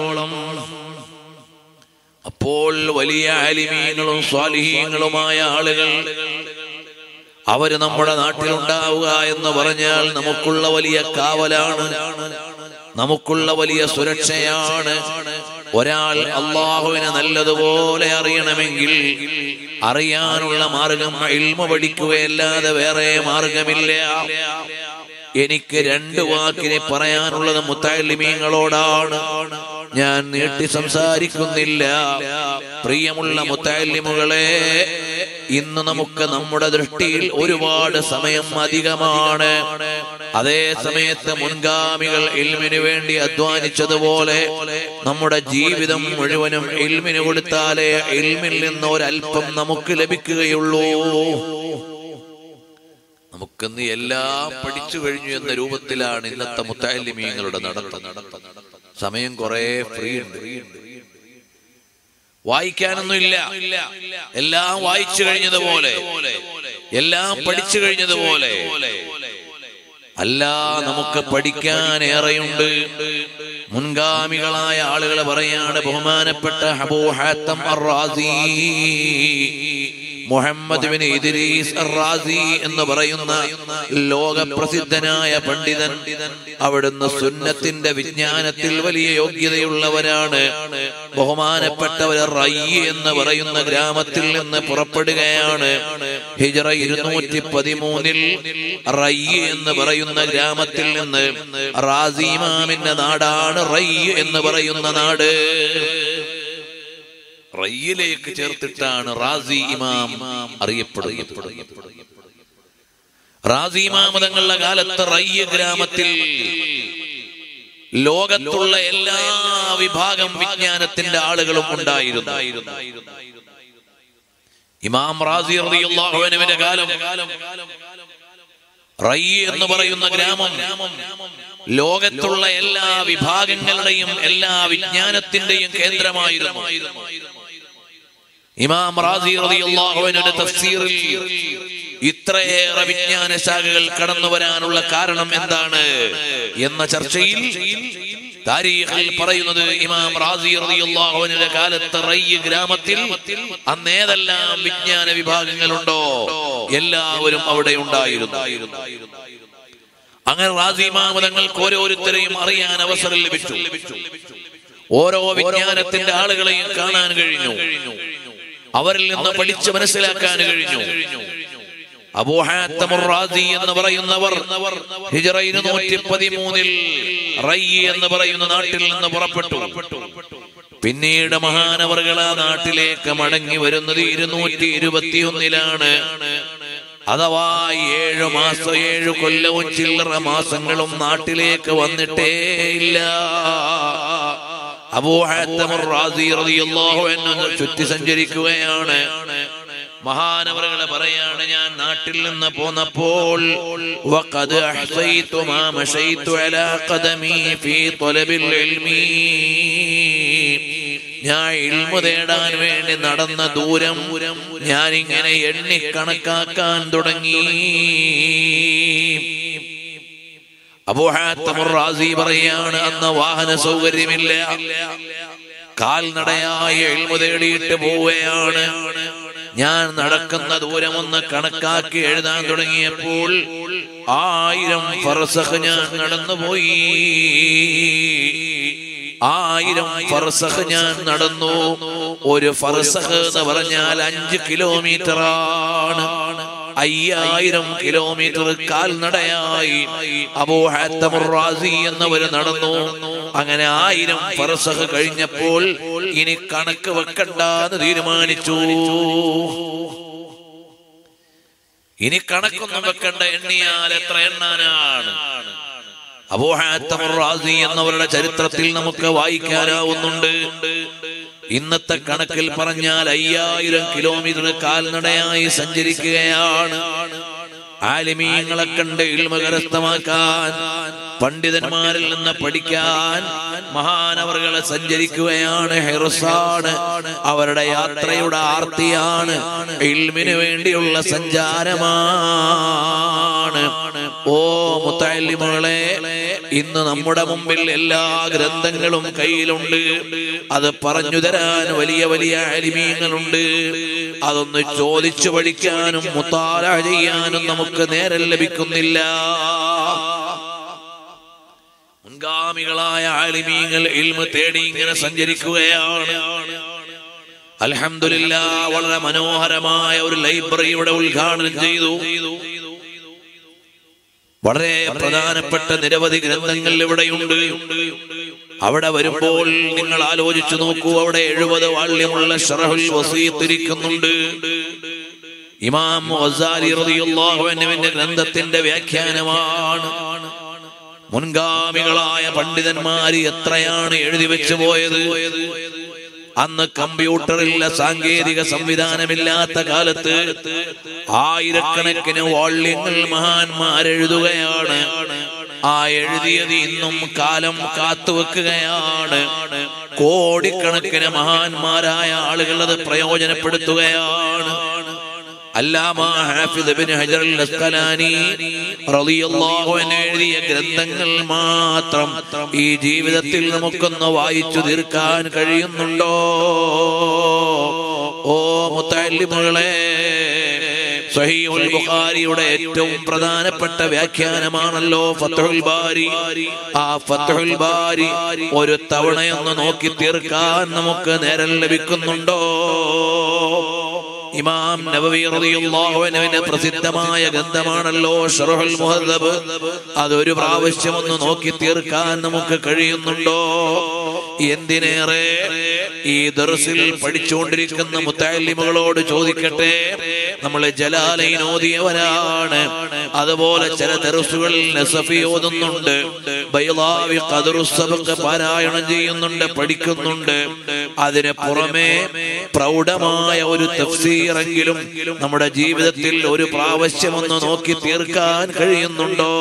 A: അപ്പോൾ വലിയ ആലിമീങ്ങളും സ്വാലിഹീങ്ങളുമായ ആളുകൾ അവര് നമ്മുടെ നാട്ടിലുണ്ടാവുക എന്ന് പറഞ്ഞാൽ നമുക്കുള്ള വലിയ കാവലാണ്, നമുക്കുള്ള വലിയ സുരക്ഷയാണ്. ഒരാൾ അല്ലാഹുവിനെ നല്ലതുപോലെ അറിയണമെങ്കിൽ അറിയാനുള്ള മാർഗം ഇൽമു പഠിക്കുകയല്ലാതെ വേറെ മാർഗമില്ല. എനിക്ക് രണ്ട് വാക്കിനെ പറയാനുള്ളത് മുത്തഅല്ലിമീങ്ങളോടാണ്. ഞാൻ നീട്ടി സംസാരിക്കുന്നില്ല. പ്രിയമുള്ള മുത്തഅല്ലിമുകളെ, ഇന്ന് നമുക്ക് നമ്മുടെ ദൃഷ്ടിയിൽ ഒരുപാട് സമയം അധികമാണ്. അതേ സമയത്ത് മുൻഗാമികൾ ഇൽമിനു വേണ്ടി അധ്വാനിച്ചതുപോലെ നമ്മുടെ ജീവിതം മുഴുവനും ഇൽമിന് കൊടുത്താലേ ഇൽമിൽ നിന്ന് ഒരൽപ്പം നമുക്ക് ലഭിക്കുകയുള്ളൂ. നമുക്കിന്ന് എല്ലാം പഠിച്ചു കഴിഞ്ഞു എന്ന രൂപത്തിലാണ് ഇന്നത്തെ മുത്തഅല്ലിമീങ്ങളുടെ നടത്തം. സമയം കുറെ ഫ്രീ ഉണ്ട്, വായിക്കാനൊന്നും ഇല്ല. എല്ലാം വായിച്ചു കഴിഞ്ഞതുപോലെ, എല്ലാം പഠിച്ചു കഴിഞ്ഞതുപോലെ അല്ല, നമുക്ക് പഠിക്കാൻ ഏറെയുണ്ട്. മുൻഗാമികളായ ആളുകൾ പറയാണ്, ബഹുമാനപ്പെട്ട Abu Hatim ar Razi, Muhammad bin Idris ar Razi എന്ന് പറയുന്ന ലോകപ്രസിദ്ധനായ പണ്ഡിതൻ, അവിടുന്ന് സുന്നത്തിന്റെ വിജ്ഞാനത്തിൽ വലിയ യോഗ്യതയുള്ളവരാണ്. ബഹുമാനപ്പെട്ടവർ റയ്യ് എന്ന് പറയുന്ന ഗ്രാമത്തിൽ നിന്ന് പുറപ്പെടുകയാണ്. ഹിജ്റ ഇരുന്നൂറ്റി പതിമൂന്നിൽ റയ്യ് എന്ന് പറയുന്ന ഗ്രാമത്തിൽ നിന്ന്, റാസി ഇമാമിന്റെ നാടാണ് റയ്യ് എന്ന് പറയുന്ന നാട്. റയ്യിലേക്ക് ചേർത്തിട്ടാണ് റാസി ഇമാം അറിയപ്പെടുന്നത്. റാസി ഇമാം തങ്ങളുടെ കാലത്ത് റയ്യ് ഗ്രാമത്തിൽ ലോകത്തുള്ള എല്ലാ വിഭാഗം വിജ്ഞാനത്തിന്റെ ആളുകളും ഉണ്ടായിരുന്നു. ഇമാം റാസി റളിയല്ലാഹു അൻഹുവിന്റെ കാലം റയ്യ് എന്ന് പറയുന്ന ഗ്രാമം ലോകത്തുള്ള എല്ലാ വിഭാഗങ്ങളുടെയും എല്ലാ വിജ്ഞാനത്തിന്റെയും കേന്ദ്രമായിരുന്നു. ഇമാം റാസി റളിയല്ലാഹു അൻഹുവിന്റെ തഫ്സീറിൽ ഇത്രയേറെ വിജ്ഞാന ശാഖകൾ കടന്നു വരാനുള്ള കാരണം എന്താണ് എന്ന ചർച്ചയിൽ താരീഖിൽ പറയുന്നത്, ഇമാം റാസി റളിയല്ലാഹു അൻഹുവിന്റെ കാലത്ത് റയ്യ് ഗ്രാമത്തിൽ അന്ന് ഏതെല്ലാം വിജ്ഞാന വിഭാഗങ്ങളുണ്ടോ എല്ലാവരും അവിടെ ഉണ്ടായിരുന്നു. അങ്ങനെ റാസി ഇമാം തങ്ങൾക്ക് ഓരോരുത്തരെയും അറിയാൻ അവസരം ലഭിച്ചു. ഓരോ വിജ്ഞാനത്തിന്റെ ആളുകളെയും കാണാൻ കഴിഞ്ഞു, അവരിൽ നിന്ന് പഠിച്ച് മനസ്സിലാക്കാൻ കഴിഞ്ഞു. അബൂ ഹാത്തം അർ-റാസി എന്ന് പറയുന്നവർ ഹിജ്റ ഇരുന്നൂറ്റി പതിമൂന്നിൽ റയ്യ് എന്ന് പറയുന്ന നാട്ടിൽ നിന്ന് പുറപ്പെട്ടു. പിന്നീട് മഹാനവറുകൾ ആ നാട്ടിലേക്ക് മടങ്ങി വരുന്നത് ഇരുന്നൂറ്റി ഇരുപത്തി ഒന്നിലാണ്. അഥവാ ഏഴു മാസം ഏഴു കൊല്ലവും ചില്ലറ മാസങ്ങളും നാട്ടിലേക്ക് വന്നിട്ടേ ഇല്ല. അബൂ ഹാത്തം അർ-റാസി റളിയല്ലാഹു അൻഹു ചുറ്റി സഞ്ചരിക്കുകയാണ്. മഹാനവറുകളെ പറയാണ്, ഞാൻ നാട്ടിൽ നിന്ന് പോന്നപ്പോൾ വഖദ് അഹ്സൈതു മാ മശൈതു അലാ ഖദമി ഫീ ത്വലബിൽ ഇൽമി, ഞാൻ ഇൽമു തേടാൻ വേണ്ടി നടന്ന ദൂരം ഞാൻ ഇങ്ങനെ എണ്ണി കണക്കാക്കാൻ തുടങ്ങി. അബൂ ഹാത്തം അർ-റാസി പറയാണ്, അന്ന് വാഹന സൗകര്യമില്ല, കാൽനടയായി ഇൽമു തേടിയിട്ട് പോവുകയാണ്. ഞാൻ നടക്കുന്ന ദൂരം ഒന്ന് കണക്കാക്കി എഴുതാൻ തുടങ്ങിയപ്പോൾ ആയിരം ഫർസഖ് ഞാൻ നടന്നുപോയി. ആയിരം ഫർസഖ് ഞാൻ നടന്നു. ഒരു ഫർസഖ് എന്ന് പറഞ്ഞാൽ അഞ്ച് കിലോമീറ്റർ ആണ്. അയ്യായിരം കിലോമീറ്റർ കാൽനടയായി അബൂ ഹാത്തം അർ-റാസി എന്നവര് നടന്നു. അങ്ങനെ ആയിരം ഫർസഖ് കഴിഞ്ഞപ്പോൾ ഇനി കണക്ക് വെക്കണ്ടെന്ന് തീരുമാനിച്ചു. ഇനി കണക്കൊന്നും വെക്കണ്ട, എണ്ണിയാൽ എത്ര എണ്ണാനാണ്. അബൂ ഹാത്തം അർ-റാസി എന്നവരുടെ ചരിത്രത്തിൽ നമുക്ക് വായിക്കാനാവുന്നുണ്ട്. ഇന്നത്തെ കണക്കിൽ പറഞ്ഞാൽ അയ്യായിരം കിലോമീറ്റർ കാൽനടയായി സഞ്ചരിക്കുകയാണ്. ആലിമീങ്ങളെ കണ്ട് ഇൽമ കരസ്ഥമാക്കാൻ, പണ്ഡിതന്മാരിൽ നിന്ന് പഠിക്കാൻ മഹാനവറുകളെ സഞ്ചരിക്കുകയാണ്. ഹിർസാണ്, അവരുടെ യാത്രയുടെ ആർത്തിയാണ്, ഇൽമിന് വേണ്ടിയുള്ള സഞ്ചാരമാണ്. ഓ മുത്തഅല്ലിമുകളെ, ഇന്ന് നമ്മുടെ മുമ്പിൽ എല്ലാ ഗ്രന്ഥങ്ങളും കയ്യിലുണ്ട്. അത് പറഞ്ഞു തരാൻ വലിയ വലിയ ആലിമീങ്ങളുണ്ട്. അതൊന്ന് ചോദിച്ചു പഠിക്കാനും മുത്താല ചെയ്യാനും നമുക്ക് നേരം ലഭിക്കുന്നില്ല. മുൻഗാമികളായ ആലിമീങ്ങൾ ഇൽമു തേടി ഇങ്ങനെ സഞ്ചരിക്കുകയാണ്. അൽഹംദുലില്ലാഹ്, വളരെ മനോഹരമായ ഒരു ലൈബ്രറിയുടെ ഉദ്ഘാടനം ചെയ്തു. വളരെ പ്രധാനപ്പെട്ട നിരവധി ഗ്രന്ഥങ്ങൾ ഇവിടെയുണ്ട്. അവിടെ വരുമ്പോൾ നിങ്ങൾ ആലോചിച്ചു നോക്കൂ, അവിടെ എഴുപത് വാള്യമുള്ള ശറഹുൽ വസീത്ത് ഇരിക്കുന്നുണ്ട്. ഇമാം ഗസാലി റളിയല്ലാഹു അൻഹുവിന്റെ ഗ്രന്ഥത്തിന്റെ വ്യാഖ്യാനമാണ്. മുൻഗാമികളായ പണ്ഡിതന്മാര് എത്രയാണ് എഴുതി വെച്ചു പോയത്. അന്ന് കമ്പ്യൂട്ടറില്ല, സാങ്കേതിക സംവിധാനമില്ലാത്ത കാലത്ത് ആയിരക്കണക്കിന് വാള്യങ്ങൾ മഹാന്മാരെഴുതുകയാണ്. ആ എഴുതിയത് ഇന്നും കാലം കാത്തുവെക്കുകയാണ്. കോടിക്കണക്കിന് മഹാന്മാരായ ആളുകൾ അത് പ്രയോജനപ്പെടുത്തുകയാണ്. അല്ലാമ ഹാഫിദ് ഇബ്നു ഹജർ അൽ അസ്ഖലാനി റളിയല്ലാഹു അൻഹു എഴുതിയ ഗ്രന്ഥങ്ങൾ മാത്രം ഈ ജീവിതത്തിൽ നമുക്കൊന്ന് വായിച്ചു തീർക്കാൻ കഴിയുന്നുണ്ടോ? ഓ മുതഅല്ലിമുകളെ, സഹീഹുൽ ബുഖാരിയുടെ ഏറ്റവും പ്രധാനപ്പെട്ട വ്യാഖ്യാനമാണല്ലോ ഫത്ഹുൽ ബാരി. ആ ഫത്ഹുൽ ബാരി ഒരു തവണയൊന്ന് നോക്കി തീർക്കാൻ നമുക്ക് നേരം ലഭിക്കുന്നുണ്ടോ? ഇമാം നവവി റളിയല്ലാഹു അൻഹുവിന്റെ പ്രസിദ്ധമായ ഗ്രന്ഥമാണല്ലോ ശർഹുൽ മുഹദ്ദബ്. അതൊരു പ്രാവശ്യം ഒന്ന് നോക്കി തീർക്കാൻ നമുക്ക് കഴിയുന്നുണ്ടോ? എന്തിനേറെ ഈ ദർസിൽ പഠിച്ചുകൊണ്ടിരിക്കുന്ന മുതഅല്ലിമുകളോട് ചോദിക്കട്ടെ, നമ്മൾ ജലാലൈൻ ഓതിയവരാണ്, അതുപോലെ ചില ദർസുകളിൽ നസഫി ഓതുന്നുണ്ട്, ബൈളാവി ഖദ്റുസ് സബ്ഖ് പാരായണം ചെയ്യുന്നുണ്ട്, പഠിക്കുന്നുണ്ട്. അതിന് പുറമെ പ്രൗഢമായ ഒരു തഫ്സീറെങ്കിലും നമ്മുടെ ജീവിതത്തിൽ ഒരു പ്രാവശ്യം ഒന്ന് നോക്കി തീർക്കാൻ കഴിയുന്നുണ്ടോ?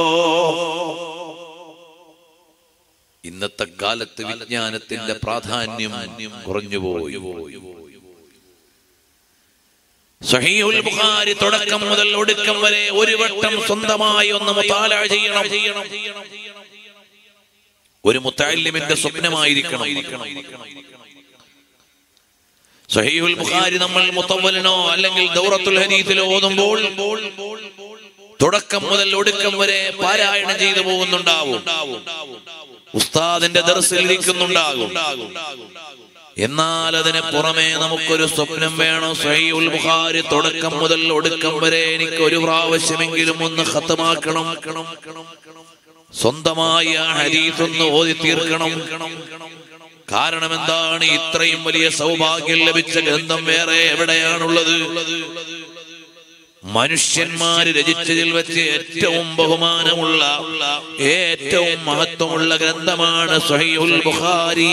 A: ഇന്നത്തെ കാലത്ത് വിജ്ഞാനത്തിന്റെ പ്രാധാന്യം കുറഞ്ഞുപോയി. സഹീഹുൽ ബുഖാരി തുടക്കം മുതൽ ഒടുക്കം വരെ ഒരു വട്ടം സ്വന്തമായി ഒന്ന് മുതാല ചെയ്യണം. ഒരു മുതഅല്ലിമിന്റെ സ്വപ്നമായിരിക്കണം. സഹീഹുൽ ബുഖാരി നമ്മൾ മുതവ്വലിനോ അല്ലെങ്കിൽ ദൗറത്തുൽ ഹദീസിലോ ഓതുമ്പോൾ തുടക്കം മുതൽ ഒടുക്കം വരെ പാരായണം ചെയ്തു പോകുന്നുണ്ടാവും, ഉസ്താദിന്റെ ദർസിൽ ഇരിക്കുന്നുണ്ടാകും. എന്നാൽ അതിന് പുറമെ നമുക്കൊരു സ്വപ്നം വേണം. സഹീഹുൽ ബുഖാരി തുടക്കം മുതൽ ഒടുക്കം വരെ എനിക്ക് ഒരു പ്രാവശ്യമെങ്കിലും ഒന്ന് ഖത്മാക്കണം, സ്വന്തമായി ആ ഹദീസ് ഒന്ന് ഓതി തീർക്കണം. കാരണം എന്താണ്? ഇത്രയും വലിയ സൗഭാഗ്യം ലഭിച്ച ഗ്രന്ഥം വേറെ എവിടെയാണുള്ളത്? മനുഷ്യന്മാര് രചിച്ചതിൽ വെച്ച് ഏറ്റവും ബഹുമാനമുള്ള, ഏറ്റവും മഹത്വമുള്ള ഗ്രന്ഥമാണ് സഹീഹുൽ ബുഖാരി.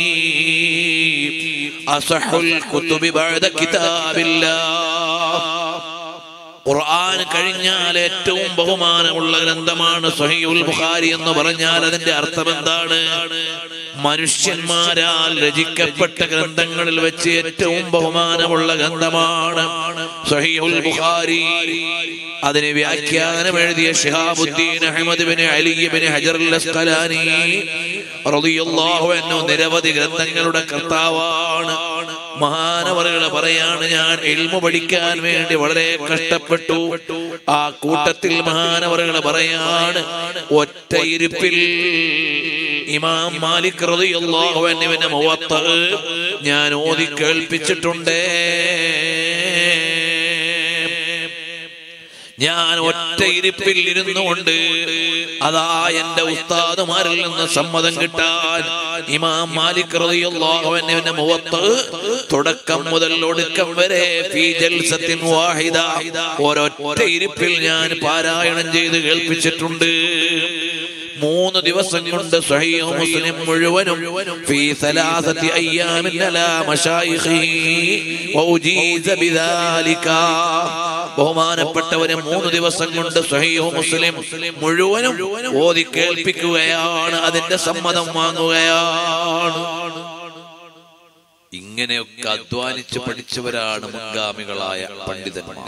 A: അസഹുൽ കുതുബി ബഅദ കിതാബില്ലാഹ്. ഖുർആൻ കഴിഞ്ഞാൽ ഏറ്റവും ബഹുമാനമുള്ള ഗ്രന്ഥമാണ് സഹീഹുൽ ബുഖാരി എന്ന് പറഞ്ഞാൽ അതിന്റെ അർത്ഥം എന്താണ്? മനുഷ്യന്മാരാൽ രചിക്കപ്പെട്ട ഗ്രന്ഥങ്ങളിൽ വെച്ച് ഏറ്റവും ബഹുമാനമുള്ള ഗ്രന്ഥമാണ് സഹീഹുൽ ബുഖാരി. അതിന് വ്യാഖ്യാനം എഴുതിയ Shihabuddin Ahmad ibn Ali ibn Hajar al Asqalani റളിയല്ലാഹു അൻഹു നിരവധി ഗ്രന്ഥങ്ങളുടെ കർത്താവാണ്. മഹാനവറുകൾ പറയാണ്, ഞാൻ ഇൽമു പഠിക്കാൻ വേണ്ടി വളരെ കഷ്ടപ്പെട്ടു. ആ കൂട്ടത്തിൽ മഹാനവറുകൾ പറയാണ്, ഒറ്റയിരുപ്പിൽ ഇമാം മാലിക് റളിയല്ലാഹു അൻഹുവിന്റെ മുവത്ത ഞാൻ ഓതി കേൾപ്പിച്ചിട്ടുണ്ട്. ഞാൻ ഒറ്റ ഇരിപ്പിൽ ഇരുന്നു കൊണ്ട് അതാ എന്റെ ഉസ്താദുമാരിൽ നിന്ന് സമ്മതം കിട്ടാൻ ഇമാം മാലിക് റളിയല്ലാഹു അൻഹുവിന്റെ മുവത്ത തുടക്കം മുതൽ ഒടുക്കം വരെ ഫീ ജൽസത്തിൻ വാഹിദ ഒരൊറ്റ ഇരിപ്പിൽ ഞാൻ പാരായണം ചെയ്ത് കേൾപ്പിച്ചിട്ടുണ്ട്. മൂന്ന് ദിവസം കൊണ്ട് സഹീഹ് മുസ്ലിം മുഴുവനും ഫീ സലാസതി അയ്യാമിൻ അലാ മശായിഖി വൗജീസ ബിദാലിക. ബഹുമാനപ്പെട്ടവരെ മൂന്ന് ദിവസം കൊണ്ട് സഹീഹ് മുസ്ലിം മുഴുവനും ഓതി കേൾപ്പിക്കുകയാണ്, അതിന്റെ സമ്മതം വാങ്ങുകയാണ്. ഇങ്ങനെയൊക്കെ അധ്വാനിച്ച് പഠിച്ചവരാണ് മുൻഗാമികളായ പണ്ഡിതന്മാർ.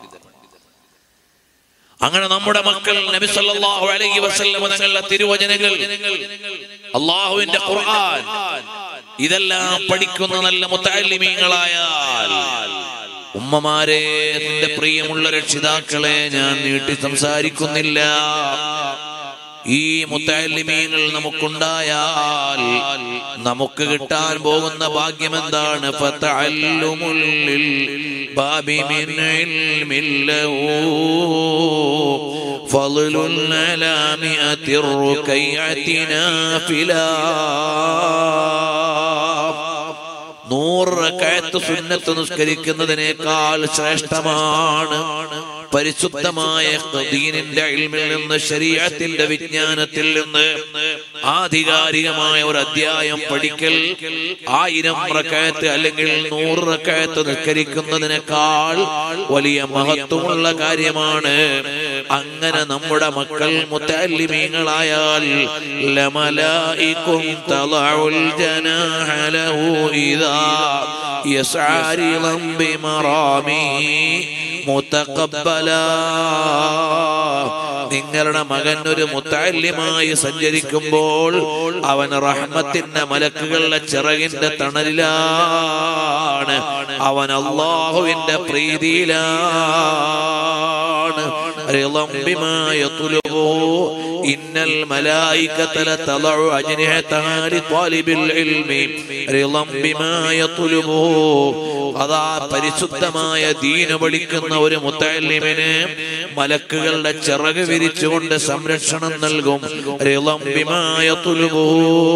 A: അങ്ങനെ നമ്മുടെ മക്കൾ നബി സല്ലല്ലാഹു അലൈഹി വസല്ലം തങ്ങളുടെ തിരുവചനങ്ങൾ, അല്ലാഹുവിന്റെ ഖുർആൻ, ഇതെല്ലാം പഠിക്കുന്ന നല്ല മുതഅല്ലിമീങ്ങളായാൽ, ഉമ്മമാരെ, എന്റെ പ്രിയമുള്ള രക്ഷിതാക്കളെ, ഞാൻ നീട്ടി സംസാരിക്കുന്നില്ല. ഈ മുതഅല്ലിമീങ്ങൾ നമുക്കുണ്ടായാൽ നമുക്ക് കിട്ടാൻ പോകുന്ന ഭാഗ്യം എന്താണ്? ഫതഅല്ലുമുൽ ബാബി മിൻ ഇൽമിൻ ലഹു ഫളലുൽ അലാ മിഅതിർ റുകൈഅതിനാ ഫിലാ. നൂറ് റക്അത്ത് സുന്നത്ത് നിസ്കരിക്കുന്നതിനേക്കാൾ ശ്രേഷ്ഠമാണ് പരിശുദ്ധമായ ദീനിന്റെ ഇൽമിൽ നിന്ന് ശരീഅത്തിന്റെ വിജ്ഞാനത്തിൽ നിന്ന് ആധികാരികമായ ഒരു അധ്യായം പഠിക്കൽ ആയിരം റക്അത്ത് അല്ലെങ്കിൽ നൂറ് റക്അത്ത് നിസ്കരിക്കുന്നതിനേക്കാൾ വലിയ മഹത്വമുള്ള കാര്യമാണ്. അങ്ങനെ നമ്മുടെ മക്കൾ മുതഅല്ലിമീങ്ങളായാൽ ലമലായികും തളഉൽ ജനാഹ ലഹു ഇദാ യസ്ആ റിളൻ ബിമറാമി മുതഖബ്ബല. നിങ്ങളുടെ മകൻ ഒരു മുതഅല്ലിമായി സഞ്ചരിക്കുമ്പോൾ അവൻ റഹ്മത്തിന്റെ മലക്കുകളുടെ ചിറകിന്റെ തണലിലാണ്, അവൻ അല്ലാഹുവിന്റെ പ്രീതിയിലാണ്. റിളൻ ബിമാ യത്ലുബു ഇന്നൽ മലായികത ലതളഉ അജ്നിഹതഹാ ലിത്വാലിബിൽ ഇൽമി റിളൻ ബിമാ യത്ലുബു. അതാ പരിശുദ്ധമായ ദീന് പഠിക്കുന്ന ഒരു മുതഅല്ലിമിന് മലക്കുകളുടെ ചിറക് വിരിച്ചുകൊണ്ട് സംരക്ഷണം നൽകും. റിളൻ ബിമാ യത്ലുബു.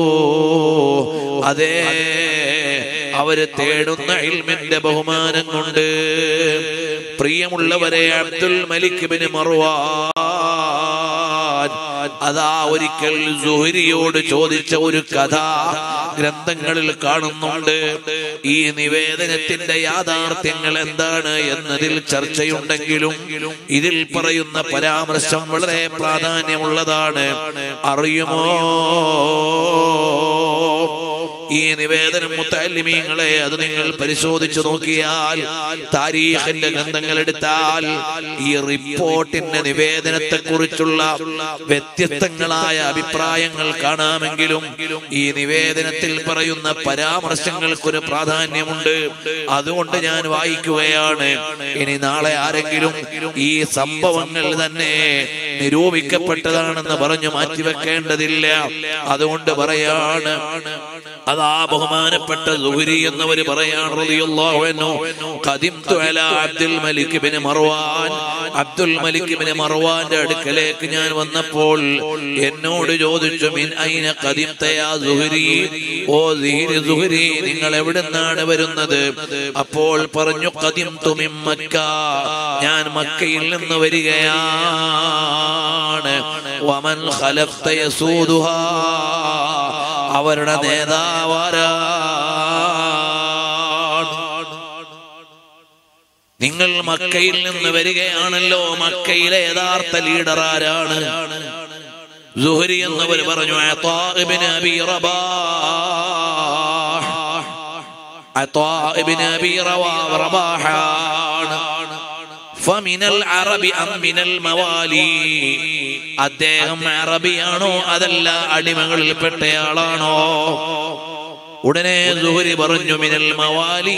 A: അതേ, അവര് തേടുന്ന ഇൽമിന്റെ ബഹുമാനം കൊണ്ട്. പ്രിയമുള്ളവരെ, അബ്ദുൽ മലിക് ഇബ്നു മർവാൻ അതാ ഒരിക്കൽ സുഹരിയോട് ചോദിച്ച ഒരു കഥ ഗ്രന്ഥങ്ങളിൽ കാണുന്നുണ്ട്. ഈ നിവേദനത്തിന്റെ യാഥാർത്ഥ്യങ്ങൾ എന്താണ് എന്നതിൽ ചർച്ചയുണ്ടെങ്കിലും ഇതിൽ പറയുന്ന പരാമർശം വളരെ പ്രാധാന്യമുള്ളതാണ്. അറിയുമോ ഈ നിവേദനം മുതഅല്ലിമീങ്ങളെ? അത് നിങ്ങൾ പരിശോധിച്ചു നോക്കിയാൽ, താരീഖിന്റെ ഗ്രന്ഥങ്ങൾ എടുത്താൽ ഈ റിപ്പോർട്ടിന്റെ നിവേദനത്തെ കുറിച്ചുള്ള വ്യത്യസ്തങ്ങളായ അഭിപ്രായങ്ങൾ കാണാമെങ്കിലും ഈ നിവേദനത്തിൽ പറയുന്ന പരാമർശങ്ങൾക്കൊരു പ്രാധാന്യമുണ്ട്. അതുകൊണ്ട് ഞാൻ വായിക്കുകയാണ്. ഇനി നാളെ ആരെങ്കിലും ഈ സംഭവങ്ങൾ തന്നെ നിരൂപിക്കപ്പെട്ടതാണെന്ന് പറഞ്ഞു മാറ്റിവെക്കേണ്ടതില്ല. അതുകൊണ്ട് പറയാണ്, അതാ ബഹുമാനപ്പെട്ട സുഹരി എന്നവര് പറയാണ് റളിയല്ലാഹു അൻഹു, ഖദിംതു അലാ അബ്ദുൽ മലിക് ഇബ്നു മർവാൻ. അബ്ദുൽ മലിക് ഇബ്നു മർവാന്റെ അടുക്കലേക്ക് ഞാൻ വന്നപ്പോൾ എന്നോട് ചോദിച്ചു, മിൻ ഐന ഖദിംത യാ സുഹരി? ഓ സുഹരി, നിങ്ങൾ എവിടുന്നാണ് വരുന്നത്? അപ്പോൾ പറഞ്ഞു, ഖദിംതു മിൻ മക്ക, ഞാൻ മക്കയിൽ നിന്ന് വരികയാണ്. വമൻ ഖലഫ്ത യസൂദുഹാ, അവരുടെ നേതാവാരാണ്. നിങ്ങൾ മക്കയിൽ നിന്ന് വരികയാണല്ലോ, മക്കയിലെ യഥാർത്ഥ ലീഡർ ആരാണ്? സുഹരി എന്നവർ പറഞ്ഞു, അതാ ഇബ്നു അബീ റബാഹ്. അതാ ഇബ്നു അബീ റബാഹ് ഫമിനൽ അറബി അം മിനൽ മവാലി. അദ്ദേഹം അറബിയാണോ അതല്ല അടിമകളിൽ പെട്ടയാളാണോ? ഉടനെ സുഹരി പറഞ്ഞു, മിനൽ മവാലി,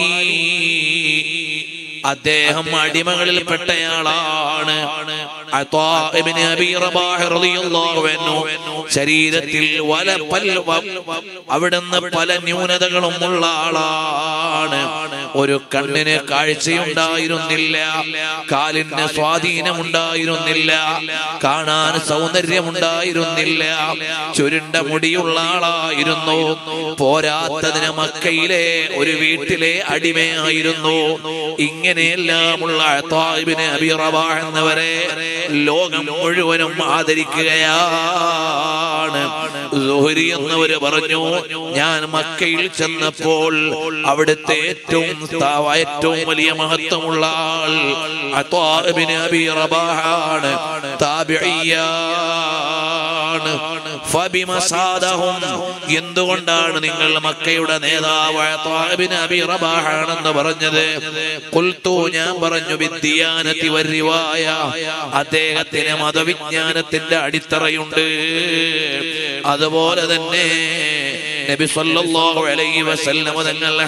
A: അദ്ദേഹം അടിമകളിൽ പെട്ടയാളാണ്. അതാ ഇബ്നു അബീ റബാഹ് റളിയല്ലാഹു അൻഹു ശരീരത്തിൽ വല പൽ അവിടുന്ന് പല ന്യൂനതകളും ഉള്ള ആളാണ്. ഒരു കണ്ണിന് കാഴ്ചയുണ്ടായിരുന്നില്ല, കാലിന് സ്വാധീനമുണ്ടായിരുന്നില്ല, കാണാൻ സൗന്ദര്യമുണ്ടായിരുന്നില്ല, ചുരുണ്ട മുടിയുള്ള ആളായിരുന്നു. പോരാത്തതിന് മക്കയിലെ ഒരു വീട്ടിലെ അടിമയായിരുന്നു. ഇങ്ങനെയെല്ലാമുള്ള അതാ ഇബ്നു അബീ റബാഹ് എന്നവരെ ലോകം മുഴുവനും ആദരിക്കുകയാണ്. സുഹരി എന്നവര് പറഞ്ഞു, ഞാൻ മക്കയിൽ ചെന്നപ്പോൾ അവിടുത്തെ ഏറ്റവും ഏറ്റവും വലിയ മഹത്വമുള്ള ആൾ അതാ ഇബ്നു അബീ റബാഹ് ആണ്, താബിഈയാണ്. ഫബിമസാദഹും, എന്തുകൊണ്ടാണ് നിങ്ങൾ മക്കയുടെ നേതാവ് അതാ ഇബ്നു അബീ റബാഹ് ആണെന്ന് പറഞ്ഞത്? ഖുൽതു, ഞാൻ പറഞ്ഞു, ബിദ്ദിയാനതി വരിവായ, അദ്ദേഹത്തിന് മതവിജ്ഞാനത്തിന്റെ അടിത്തറയുണ്ട്. അതുപോലെ തന്നെ നബി സല്ലല്ലാഹു അലൈഹി വസല്ലം തങ്ങളുടെ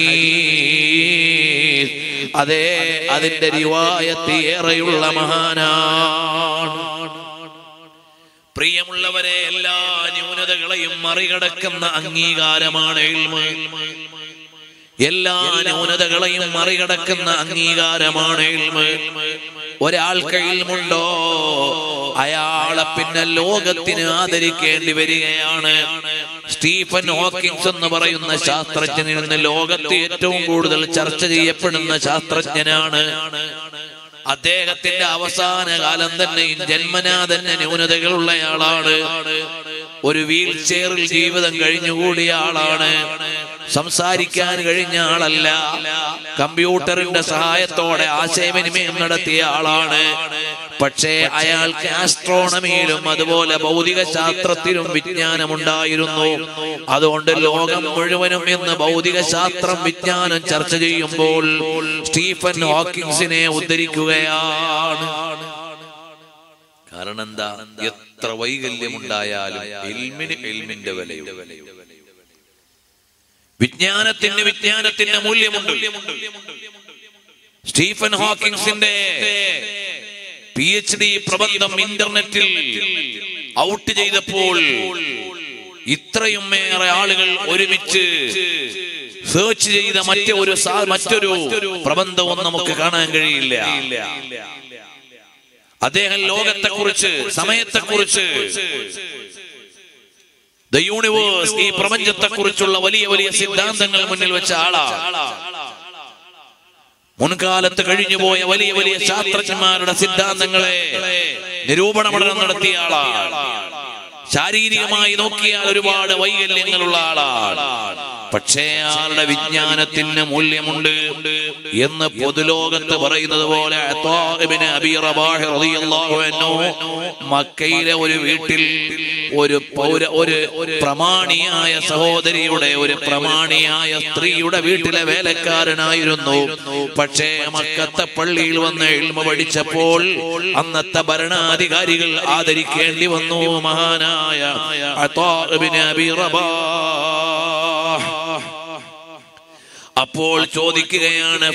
A: ഹദീസ്, അതേ, അതിന്റെ റിവായത്ത് ഏറെയുള്ള മഹാനാണ്. പ്രിയമുള്ളവരെ, എല്ലാ ന്യൂനതകളെയും മറികടക്കുന്ന അംഗീകാരമാണ് ഇൽമ്. എല്ലാ ന്യൂനതകളെയും മറികടക്കുന്ന അംഗീകാരമാണ് ഇൽമ്. ഒരാൾക്ക് ഇൽമുണ്ടോ അയാളെ പിന്നെ ലോകത്തിന് ആദരിക്കേണ്ടി വരികയാണ്. സ്റ്റീഫൻ ഹോക്കിൻസ് എന്ന് പറയുന്ന ശാസ്ത്രജ്ഞനിൽ നിന്ന് ലോകത്ത് ഏറ്റവും കൂടുതൽ ചർച്ച ചെയ്യപ്പെടുന്ന ശാസ്ത്രജ്ഞനാണ്. അദ്ദേഹത്തിന്റെ അവസാന കാലം തന്നെ ജന്മനാ തന്നെ ന്യൂനതകളുള്ളയാളാണ്. ഒരു വീൽ ചെയറിൽ ജീവിതം കഴിഞ്ഞുകൂടിയ ആളാണ്. സംസാരിക്കാൻ കഴിഞ്ഞ ആളല്ല. കമ്പ്യൂട്ടറിന്റെ സഹായത്തോടെ ആശയവിനിമയം നടത്തിയ ആളാണ്. പക്ഷേ അയാൾക്ക് ആസ്ട്രോണമിയിലും അതുപോലെ ഭൗതിക ശാസ്ത്രത്തിലും വിജ്ഞാനമുണ്ടായിരുന്നു. അതുകൊണ്ട് ലോകം മുഴുവനും ഇന്ന് ഭൗതിക ശാസ്ത്രം വിജ്ഞാനം ചർച്ച ചെയ്യുമ്പോൾ സ്റ്റീഫൻ ഹോക്കിൻസിനെ ഉദ്ധരിക്കുകയാണ്. കാരണം എന്താ? എത്ര വൈകല്യമുണ്ടായാലും ഇൽമിന് ഇൽമിന്റെ വിലയുണ്ട്, വിജ്ഞാനത്തിന് വിജ്ഞാനത്തിന്റെ മൂല്യമുണ്ട്. സ്റ്റീഫൻ ഹോക്കിൻസിന്റെ പി എച്ച് ഡി പ്രബന്ധം ഇന്റർനെറ്റിൽ ഔട്ട് ചെയ്തപ്പോൾ ഇത്രയും ഏറെ ആളുകൾ ഒരുമിച്ച് സെർച്ച് ചെയ്ത മറ്റൊരു മറ്റൊരു പ്രബന്ധവും നമുക്ക് കാണാൻ കഴിയില്ല. അദ്ദേഹം ലോകത്തെക്കുറിച്ച്, സമയത്തെക്കുറിച്ച്, ദ യൂണിവേഴ്സ്, ഈ പ്രപഞ്ചത്തെക്കുറിച്ചുള്ള വലിയ വലിയ സിദ്ധാന്തങ്ങൾ മുന്നിൽ വെച്ച ആളാണ്. മുൻകാലത്ത് കഴിഞ്ഞുപോയ വലിയ വലിയ ശാസ്ത്രജ്ഞന്മാരുടെ സിദ്ധാന്തങ്ങളെ നിരൂപണ പഠനം നടത്തിയ ആളാണ്. ശാരീരികമായി നോക്കിയാൽ ഒരുപാട് വൈകല്യങ്ങളുള്ള ആളാണ്. പക്ഷേ ആളുടെ വിജ്ഞാനത്തിന് മൂല്യമുണ്ട് എന്ന് പൊതുലോകത്ത് പറയുന്നത് പോലെ മക്കയിലെ ഒരു വീട്ടിൽ ഒരു പൗര ഒരു പ്രമാണിയായ സഹോദരിയുടെ, ഒരു പ്രമാണിയായ സ്ത്രീയുടെ വീട്ടിലെ വേലക്കാരനായിരുന്നു. പക്ഷേ മക്കത്തെ പള്ളിയിൽ വന്ന് ഇൽമ പഠിച്ചപ്പോൾ അന്നത്തെ ഭരണാധികാരികൾ ആദരിക്കേണ്ടി വന്നു മഹാനായ അതാ ഇബ്നു അബീ റബാഹ്. അപ്പോൾ ചോദിക്കുകയാണ്,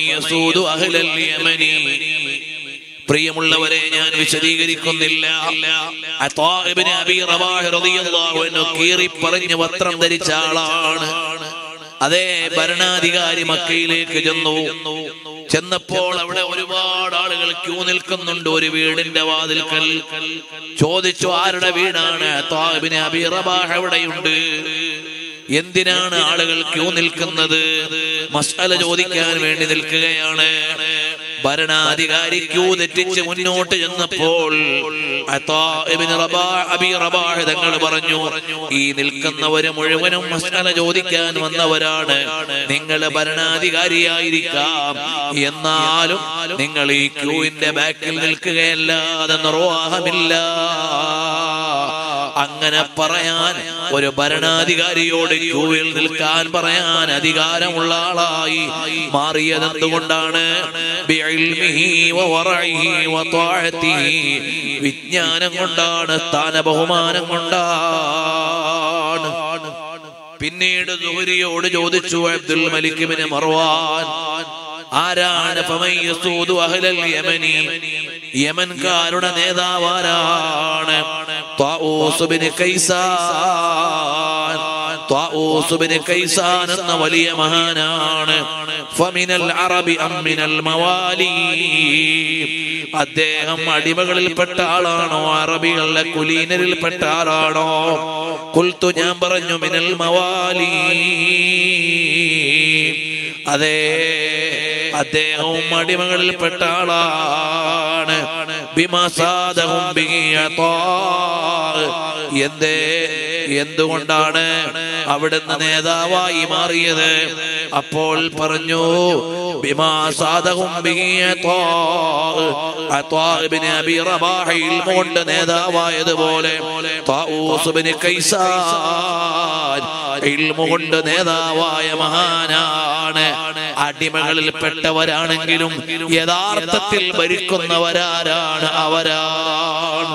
A: പ്രിയമുള്ളവരെ, ഞാൻ വിശദീകരിക്കുന്നില്ല. അതാ ഇബ്നു അബീ റബാഹ് റളിയല്ലാഹു അൻഹു കീറി പറഞ്ഞ് വസ്ത്രം ധരിച്ച ആളാണ്. അതേ ഭരണാധികാരി മക്കയിലേക്ക് ചെന്നു. ചെന്നപ്പോൾ അവിടെ ഒരുപാട് ആളുകൾ ക്യൂ നിൽക്കുന്നുണ്ട് ഒരു വീടിന്റെ വാതിൽക്കൽ. ചോദിച്ചു, ആരുടെ വീടാണ്? അതാ ഇബ്നു അബീ റബാഹ് എവിടെയുണ്ട്? എന്തിനാണ് ആളുകൾ ക്യൂ നിൽക്കുന്നത്? മസ്അല ചോദിക്കാൻ വേണ്ടി നിൽക്കുകയാണ്. ഭരണാധികാരി ക്യൂ തെറ്റിച്ച് മുന്നോട്ട് ചെന്നപ്പോൾ അതാ ഇബ്നു റബാഹ് അബീ റബാഹ് തങ്ങൾ പറഞ്ഞു, ഈ നിൽക്കുന്നവര് മുഴുവനും മസ്അല ചോദിക്കാൻ വന്നവരാണ്. നിങ്ങൾ ഭരണാധികാരിയായിരിക്കാം, എന്നാലും നിങ്ങൾ ഈ ക്യൂവിന്റെ ബാക്കിൽ നിൽക്കുകയല്ലാതെ നിർവാഹമില്ല. അങ്ങനെ പറയാൻ, ഒരു ഭരണാധികാരിയോട് ക്യൂവിൽ നിൽക്കാൻ പറയാൻ അധികാരമുള്ള ആളായി മാറിയത് എന്തുകൊണ്ടാണ്? വിജ്ഞാനം കൊണ്ടാണ്, സ്ഥാന ബഹുമാനം കൊണ്ടാണ്. പിന്നീട് സുഹരിയോട് ചോദിച്ചു, അബ്ദുൽ മലിക് ഇബ്നു മർവാൻ ആരാണ്? യമനി, യമൻകാരുടെ നേതാവാരാണ്? ത്വാഊസ് ഇബ്നു കൈസാൻ. ത്വാഊസ് ഇബ്നു കൈസാൻ എന്ന വലിയ മഹാനാണ്. ഫമിനൽ അറബി അം മിനൽ മവാലി, അദ്ദേഹം അടിമകളിൽപ്പെട്ട ആളാണോ അറബികളുടെ കുലീനരിൽപ്പെട്ട ആളാണോ? ഖുൽതു, ഞാൻ പറഞ്ഞു, മിനൽ മവാലി. അതെ, അദ്ദേഹവും അടിമകളിൽപ്പെട്ട ആളാണ്. ബിമസാദഹും ബിഅതാ, എന്തേ എന്തുകൊണ്ടാണ് അവിടുന്ന് നേതാവായി മാറിയത്? അപ്പോൾ പറഞ്ഞു, ബിമസാദഹും ബിഅതാ, അതാ ഇബ്നു അബീ റബാഹ് ഇൽമ കൊണ്ട് നേതാവായതുപോലെ ത്വാഊസ് ഇബ്നു കൈസാൻ ഇൽമ കൊണ്ട് നേതാവായ മഹാനാണ്. അടിമകളിൽപ്പെട്ടവരാണെങ്കിലും യഥാർത്ഥത്തിൽ ഭരിക്കുന്നവരാരാണ്? അവരാണ്.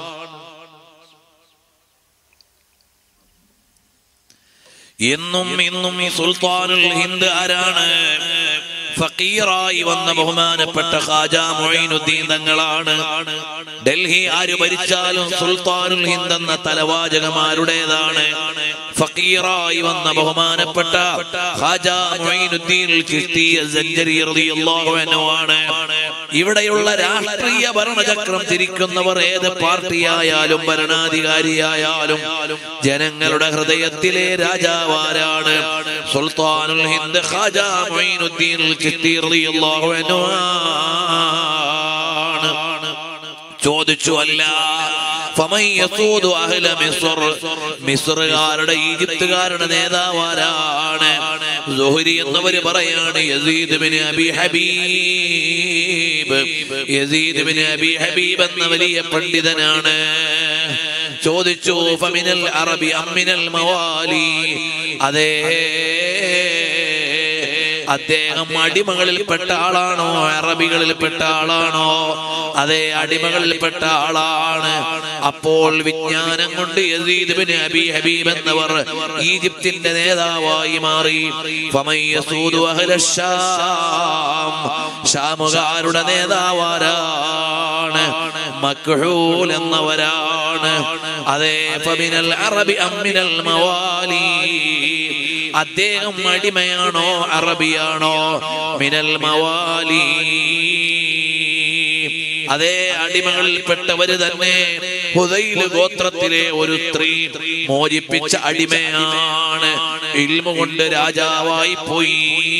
A: എന്നും ഇന്നും ഈ സുൽത്താനുൽ ഹിന്ദ് ആരാണ്? ഫഖീറായി വന്ന ബഹുമാനപ്പെട്ട ഖാജാ മുഈനുദ്ദീൻ തങ്ങളാണ്. ഡൽഹി ആര് ഭരിച്ചാലും സുൽത്താനുൽ ഹിന്ദ് എന്ന തലവാചകമാരുടേതാണ്. ഫഖീറായി വന്ന ബഹുമാനപ്പെട്ട ഖാജാ മുഈനുദ്ദീൻ ചിശ്തി അസ്സഞ്ചരി റളിയല്ലാഹു അൻഹു ആണ്. ഇവിടെയുള്ള രാഷ്ട്രീയ ഭരണചക്രം തിരിക്കുന്നവർ ഏത് പാർട്ടിയായാലും ഭരണാധികാരിയായാലും ജനങ്ങളുടെ ഹൃദയത്തിലെ രാജാവാരാണ്? സുൽത്താനുൽ ഹിന്ദ് ഖാജാ മുഈനുദ്ദീൻ ചിശ്തി റളിയല്ലാഹു അൻഹു. ചോദിച്ചു, അല്ല ഫമൻ യസൂദു അഹ്ല മിസ്ർ, മിസ്റുകാരുടെ ഈജിപ്തുകാരുടെ നേതാവാരാണ്? സുഹരി എന്നവര് പറയാണ് Yazid bin Abi Habib. Yazid bin Abi Habib എന്ന വലിയ പണ്ഡിതനാണ്. ചോദിച്ചു ഫമിനൽ അറബി അമ്മിനൽ മവാലി, അതെ അദ്ദേഹം അടിമകളിൽപ്പെട്ട ആളാണോ അറബികളിൽപ്പെട്ട ആളാണോ? അതെ, അടിമകളിൽപ്പെട്ട ആളാണ്. അപ്പോൾ വിജ്ഞാനം കൊണ്ട് യസീദ് ബിൻ അബി ഹബീബ് എന്നവർ ഈജിപ്തിന്റെ നേതാവായി മാറി. ഫമൻ യസൂദു അഹ്ല ശാം, ശാമുകാരുടെ നേതാവാരാണ്? മക്ഹൂൽ എന്നവരാണ്. അതെ, ഫമിനൽ അറബി അമ്മിനൽ മവാലി, അദ്ദേഹം അടിമയാണോ അറബിയാണോ? മിനൽ മവാലി, അതേ അടിമകളിൽപ്പെട്ടവര് തന്നെ. ഹുദൈൽ ഗോത്രത്തിലെ ഒരു സ്ത്രീ മോചിപ്പിച്ച അടിമയാണ്. ഇൽമു കൊണ്ട് രാജാവായി പോയി.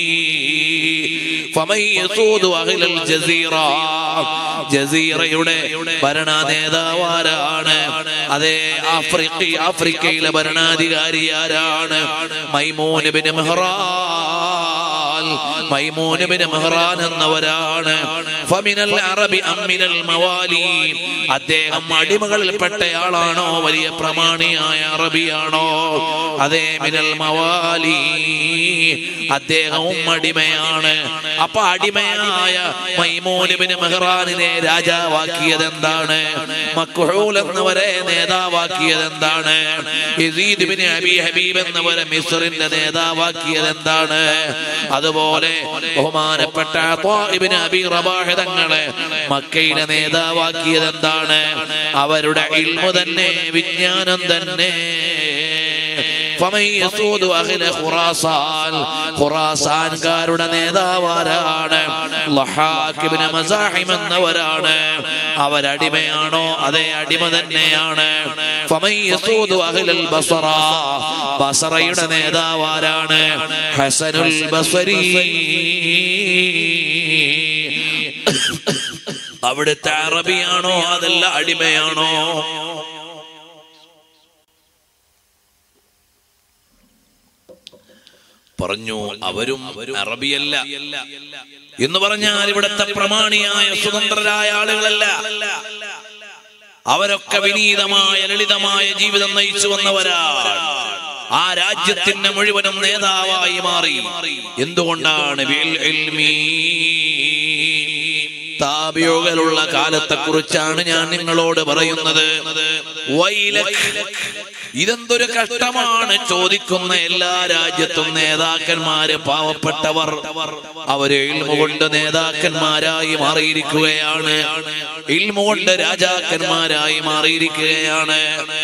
A: ഫമൻ യസൂദു അഹ്ലൽ ജസീറ, ജസീറയുടെ ഭരണ നേതാവാരാണ്? അതെ, ആഫ്രിക്ക ആഫ്രിക്കയിലെ ഭരണാധികാരി ആരാണ്? Maimun bin Mihran, Maimun bin Mihran എന്നവരാണ്. ഫമിനൽ അറബി അമ്മിനൽ മവാലി, അദ്ദേഹം അടിമകളിൽപ്പെട്ടയാളാണോ വലിയ പ്രമാണിയായ അറബിയാണോ? അതേ, മിനൽ മവാലി, അദ്ദേഹവും അടിമയാണ്. അപ്പൊ അടിമയായ മൈമൂൻ ബിൻ മെഹ്റാനിനെ രാജാവാക്കിയത് എന്താണ്? മക്ഹൂൽ എന്നവരെ നേതാവാക്കിയത് എന്താണ്? യസീദ് ബിൻ അബി ഹബീബ് എന്നവരെ മിസ്റിന്റെ നേതാവാക്കിയത് എന്താണ്? അതുപോലെ ബഹുമാനപ്പെട്ട അത്വാ ഇബ്നു അബി റബാഹ് തങ്ങളെ മക്കയിലെ നേതാവാക്കിയത് എന്താണ്? അവരുടെ ഇൽമു തന്നെ, വിജ്ഞാനം തന്നെ. ഫമൻ യസൂദു അഹ്ല ഖുറാസാൻ, ഖുറാസാൻകാരുടെ നേതാവാരാണ്? ലഹാഖ് ഇബ്നു മസാഹിം എന്നവരാണ്. അവരടിമയാണോ? അതേ, അടിമ തന്നെയാണ്. ഫമൻ യസൂദു അഹ്ലൽ ബസറ, ബസറയുടെ നേതാവാരാണ്? ഹസനുൽ ബസരി, അവിടുത്തെ അറബിയാണോ അതല്ല അടിമയാണോ? പറഞ്ഞു അവരും അറബിയല്ല എന്ന് പറഞ്ഞാൽ ഇവിടുത്തെ പ്രമാണിയായ സ്വതന്ത്രരായ ആളുകളല്ല. അവരൊക്കെ വിനീതമായ ലളിതമായ ജീവിതം നയിച്ചു വന്നവരാണ്. ആ രാജ്യത്തിന്റെ മുഴുവനും നേതാവായി മാറി. എന്തുകൊണ്ടാണ്? ബിൽ ഇൽമി, താബിഉകളുള്ള കാലത്തെ കുറിച്ചാണ് ഞാൻ നിങ്ങളോട് പറയുന്നത്. ഇതെന്തൊരു കഷ്ടമാണ്. ചോദിക്കുന്ന എല്ലാ രാജ്യത്തും നേതാക്കന്മാര് പാവപ്പെട്ടവർ, അവര് ഇൽമു കൊണ്ട് നേതാക്കന്മാരായി മാറിയിരിക്കുകയാണ്. ഇൽമു കൊണ്ട് രാജാക്കന്മാരായി മാറിയിരിക്കുകയാണ്.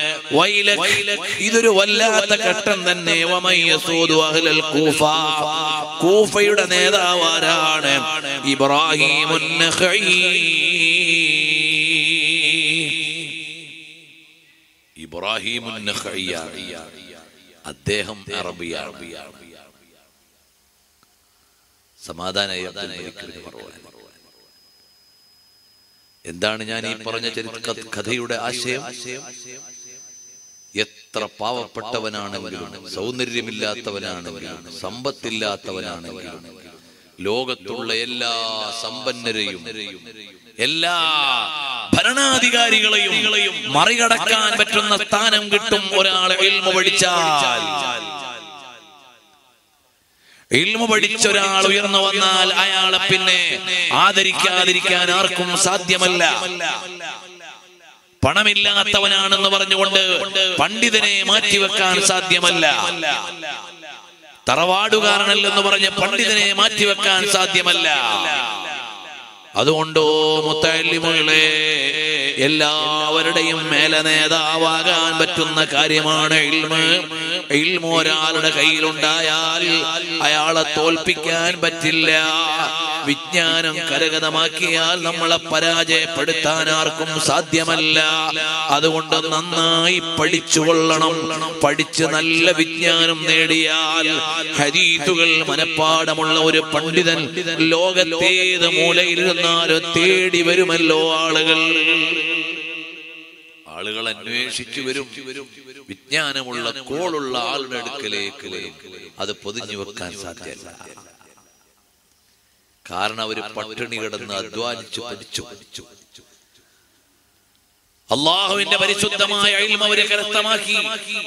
A: ഇതൊരു വല്ലാത്ത ഘട്ടം തന്നെ. വമൻ യസൂദു അഹ്ലൽ കൂഫ, കൂഫയുടെ നേതാവാരാണ്? ഇബ്രാഹിമുൻ നഖഈ, ഇബ്രാഹിമുൻ നഖഈ, അദ്ദേഹം അറബിയാണ്. സമാധാന എന്താണ് ഞാൻ ഈ പറഞ്ഞ ചരിത്ര കഥയുടെ ആശയം? എത്ര പാവപ്പെട്ടവനാണെങ്കിലും, സൗന്ദര്യമില്ലാത്തവനാണെങ്കിലും, സമ്പത്തില്ലാത്തവനാണെങ്കിലും, ലോകത്തുള്ള എല്ലാ സമ്പന്നരെയും എല്ലാ ഭരണാധികാരികളെയും മറികടക്കാൻ പറ്റുന്ന സ്ഥാനം കിട്ടും ഒരാൾ ഇൽമു പഠിച്ചാൽ. ഇൽമു പഠിച്ച ഒരാൾ ഉയർന്നു വന്നാൽ അയാളെ പിന്നെ ആദരിക്കാതിരിക്കാൻ ആർക്കും സാധ്യമല്ല. പണമില്ലാത്തവനാണെന്ന് പറഞ്ഞുകൊണ്ട് പണ്ഡിതനെ മാറ്റിവെക്കാൻ സാധ്യമല്ല. തറവാടുകാരനല്ലെന്ന് പറഞ്ഞ് പണ്ഡിതനെ മാറ്റിവെക്കാൻ സാധ്യമല്ല. അതുകൊണ്ടോ മുത്തഅല്ലിമുകളെ, എല്ലാവരുടെയും മേലെ നേതാവാകാൻ പറ്റുന്ന കാര്യമാണ് ഇൽമ്. ഇൽമു ഒരാളുടെ കയ്യിലുണ്ടായാൽ അയാളെ തോൽപ്പിക്കാൻ പറ്റില്ല. വിജ്ഞാനം കരഗതമാക്കിയാൽ നമ്മളെ പരാജയപ്പെടുത്താൻ ആർക്കും സാധ്യമല്ല. അതുകൊണ്ട് നന്നായി പഠിച്ചുകൊള്ളണം. പഠിച്ച് നല്ല വിജ്ഞാനം നേടിയാൽ ഹദീസുകൾ മനപ്പാടമുള്ള ഒരു പണ്ഡിതൻ ലോകത്തേത് മൂലയിലിരുന്നാലും തേടി വരുമല്ലോ ആളുകൾ. ആളുകൾ അന്വേഷിച്ചു വരും. വിജ്ഞാനമുള്ള കോളുള്ള ആളുടെ അടുക്കലേക്ക് വരും. അത് പൊതിഞ്ഞു വെക്കാൻ സാധ്യമല്ല. കാരണം അവര് പട്ടിണി കിടന്ന് അധ്വാനിച്ചു പഠിച്ചു പഠിച്ചു അള്ളാഹുവിന്റെ പരിശുദ്ധമായ ഇൽമ അവരെ കരസ്ഥമാക്കി.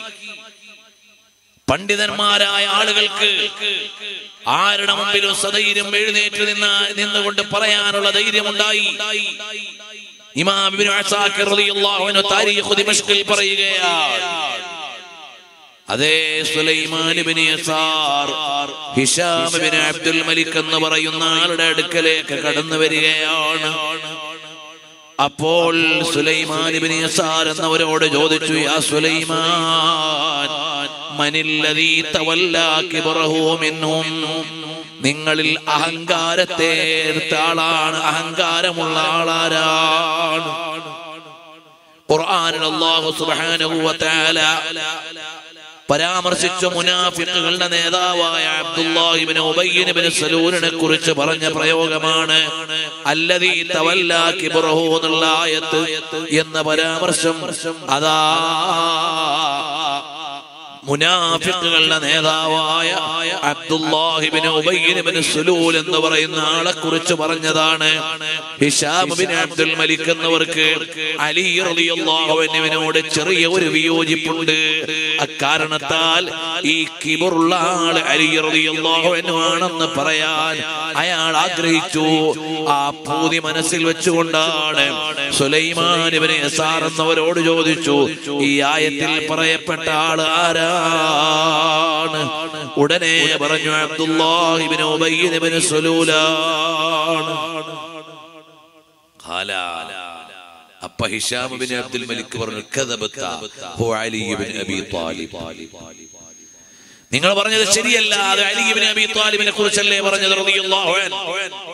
A: പണ്ഡിതന്മാരായ ആളുകൾക്ക് ആരുടെ മുമ്പിലും സധൈര്യം എഴുന്നേറ്റ് നിന്ന നിന്നുകൊണ്ട് പറയാനുള്ള ധൈര്യമുണ്ടായി. ഇമാം ഇബ്നു അസാകിർ റളിയല്ലാഹു അൻഹു താരീഖ് ദിമഷ്കിൽ പറയുകയാണ്, അതേ സുലൈമാൻ ഇബ്നു യസാർ ഹിശാം ഇബ്നു അബ്ദുൽ മലിക് എന്ന് പറയുന്ന ആളുടെ അടുക്കലേക്ക് കടന്നു വരികയാണ്. അപ്പോൾ സുലൈമാൻ ഇബ്നു യസാർ എന്നവരോട് ചോദിച്ചു, യാ സുലൈമാൻ മനില്ലദീ തവല്ലാ കിബ്റഹു മിൻഹും, നിങ്ങളിൽ അഹങ്കാരത്തെ എടുത്ത ആളാണ്, അഹങ്കാരമുള്ള ആളാരാണ്? ഖുർആനിൽ അല്ലാഹു സുബ്ഹാനഹു വ തആല പരാമർശിച്ച മുനാഫിഖുകളുടെ നേതാവായ അബ്ദുല്ലാഹി ഇബ്നു ഉബയ്യ് ഇബ്നു സലൂലിനെ കുറിച്ച് പറഞ്ഞ പ്രയോഗമാണ് അല്ലദീ തവല്ലാ കിബ്റഹു എന്നുള്ള ആയത്ത് എന്ന പരാമർശം. അതാ മുനാഫിഖുകളുടെ നേതാവായ അബ്ദുല്ലാഹി ഇബ്നു ഉബയ്യ് ഇബ്നു സലൂൽ എന്ന് പറയുന്ന ആളെ കുറിച്ച് പറഞ്ഞതാണ്. ഹിശാം ഇബ്നു അബ്ദുൽ മലിക് എന്നവർക്ക് അലി റളിയല്ലാഹു അൻഹുവിനോട് ചെറിയ ഒരു വിയോജിപ്പുണ്ട്. അക്കാരണത്താൽ ഈ കിബറുള്ള ആള് അലി റളിയല്ലാഹു അൻഹു ആണെന്ന് പറയാൻ അയാൾ ആഗ്രഹിച്ചു. ആ പൂതി മനസ്സിൽ വെച്ചുകൊണ്ടാണ് സുലൈമാൻ ഇബ്നു യസാർ എന്നവരോട് ചോദിച്ചു, ഈ ആയത്തിൽ പറയപ്പെട്ട ആൾ ആരാ? ഉടനെ പറഞ്ഞു, അബ്ദുല്ലാഹി ഇബ്നു ഉബയ്യ് ഇബ്നു സലൂലാണ്. അപ്പ ഹിശാം ഇബ്നു അബ്ദുൽ മലിക് പറഞ്ഞു, കദബത ഹു അലി ഇബ്നു അബീ ത്വാലിബ്, നിങ്ങൾ പറഞ്ഞത് ശരിയല്ല, അത് അലി ഇബ്നു അബീ ത്വാലിബിനെ കുറിച്ചല്ലേ പറഞ്ഞത് റളിയല്ലാഹു അൻഹു.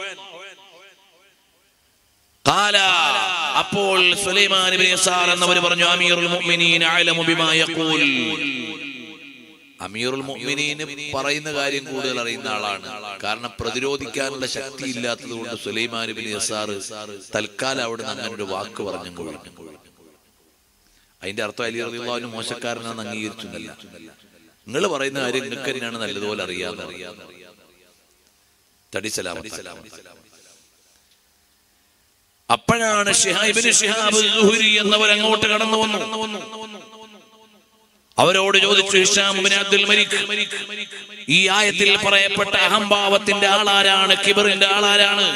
A: ഖാല, അപ്പോൾ സുലൈമാൻ ഇബ്നു യസാർ എന്നവർ പറഞ്ഞു, അമീറുൽ മുഅ്മിനീൻ അഅലമു ബിമാ യഖൂൽ, അമീറുൽ മുഅ്മിനീൻ പറയുന്ന കാര്യം കൂടുതൽ അറിയുന്ന ആളാണ്. കാരണം പ്രതിരോധിക്കാനുള്ള ശക്തി ഇല്ലാത്തത് കൊണ്ട് സുലൈമാൻ ഇബ്നു യസാർ തൽക്കാലം അവിടെ നിന്ന് അങ്ങനെ ഒരു വാക്ക് പറഞ്ഞു പറഞ്ഞു അതിന്റെ അർത്ഥം അലി റളിയല്ലാഹു അൻഹു മോശക്കാരനാണെന്ന് അംഗീകരിച്ചില്ല. നിങ്ങൾ പറയുന്ന കാര്യം നിങ്ങൾക്ക് തന്നെയാണ് നല്ലതുപോലെ അറിയാതെ തടിസലാമത്ത്. അപ്പോഴാണ് ഇബ്നു ശിഹാബ് സുഹരി എന്നവർ അങ്ങോട്ട് കടന്നു വന്നു. അവരോട് ചോദിച്ചു, ഹിശാം ഇബ്നു അബ്ദുൽ മലിക്, ഈ ആയത്തിൽ പറയപ്പെട്ട അഹംഭാവത്തിന്റെ ആളാരാണ്, കിബറിന്റെ ആളാരാണ്?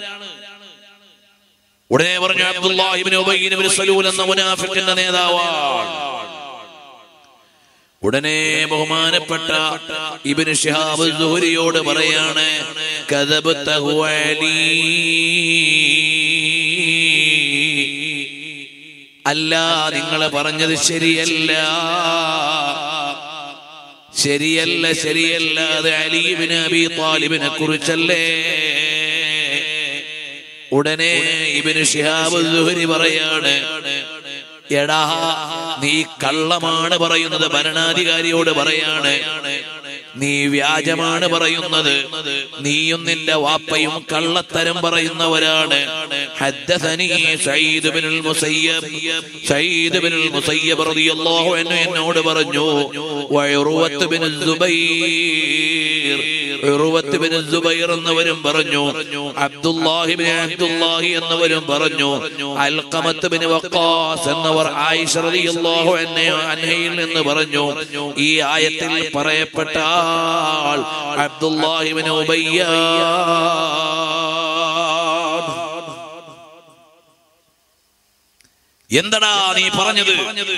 A: ഉടനെ പറഞ്ഞു, അബ്ദുല്ലാഹി ഇബ്നു ഉബയ്യ് ഇബ്നു സലൂൽ എന്ന മുനാഫിഖിന്റെ നേതാവാണ്. ഉടനെ ബഹുമാനപ്പെട്ട ഇബ്നു ശിഹാബ് സുഹരിയോട് പറയാണ്, കദബതഹു അലി, അല്ല, നിങ്ങൾ പറഞ്ഞത് ശരിയല്ല, ശരിയല്ല ശരിയല്ല അത് അലി ഇബ്നു അബീ ത്വാലിബിനെ കുറിച്ചല്ലേ. ഉടനെ ഇബ്നു ശിഹാബ് സുഹരി പറയാണ്, എടാ നീ കള്ളമാണ് പറയുന്നത്, ഭരണാധികാരിയോട് പറയാണ്, നീ വ്യാജമാണ് പറയുന്നത്, നീയും നിന്റെ വാപ്പയും കള്ളത്തരം പറയുന്നവരാണ്. ഹദ്ദസനി സഈദ് ഇബ്നുൽ മുസയ്യബ്, സഈദ് ഇബ്നുൽ മുസയ്യബ് റളിയല്ലാഹു അൻഹു എന്നോട് പറഞ്ഞു, വഉർവത്ത് ഇബ്നു സുബൈർ, ഉർവത്ത് ഇബ്നു സുബൈർ എന്നവരും പറഞ്ഞു, അബ്ദുല്ലാഹി ഇബ്നു അബ്ദുല്ലാഹി എന്നവരും പറഞ്ഞു, അൽഖമത്ത് ഇബ്നു വഖാസ് എന്നവർ ആയിഷ റളിയല്ലാഹു അൻഹയിൽ നിന്ന് പറഞ്ഞു, ഈ ആയത്തിൽ പറയപ്പെട്ട ആൾ അബ്ദുല്ലാഹി ഇബ്നു ഉബയ്യ. എന്തടാ നീ പറഞ്ഞത്?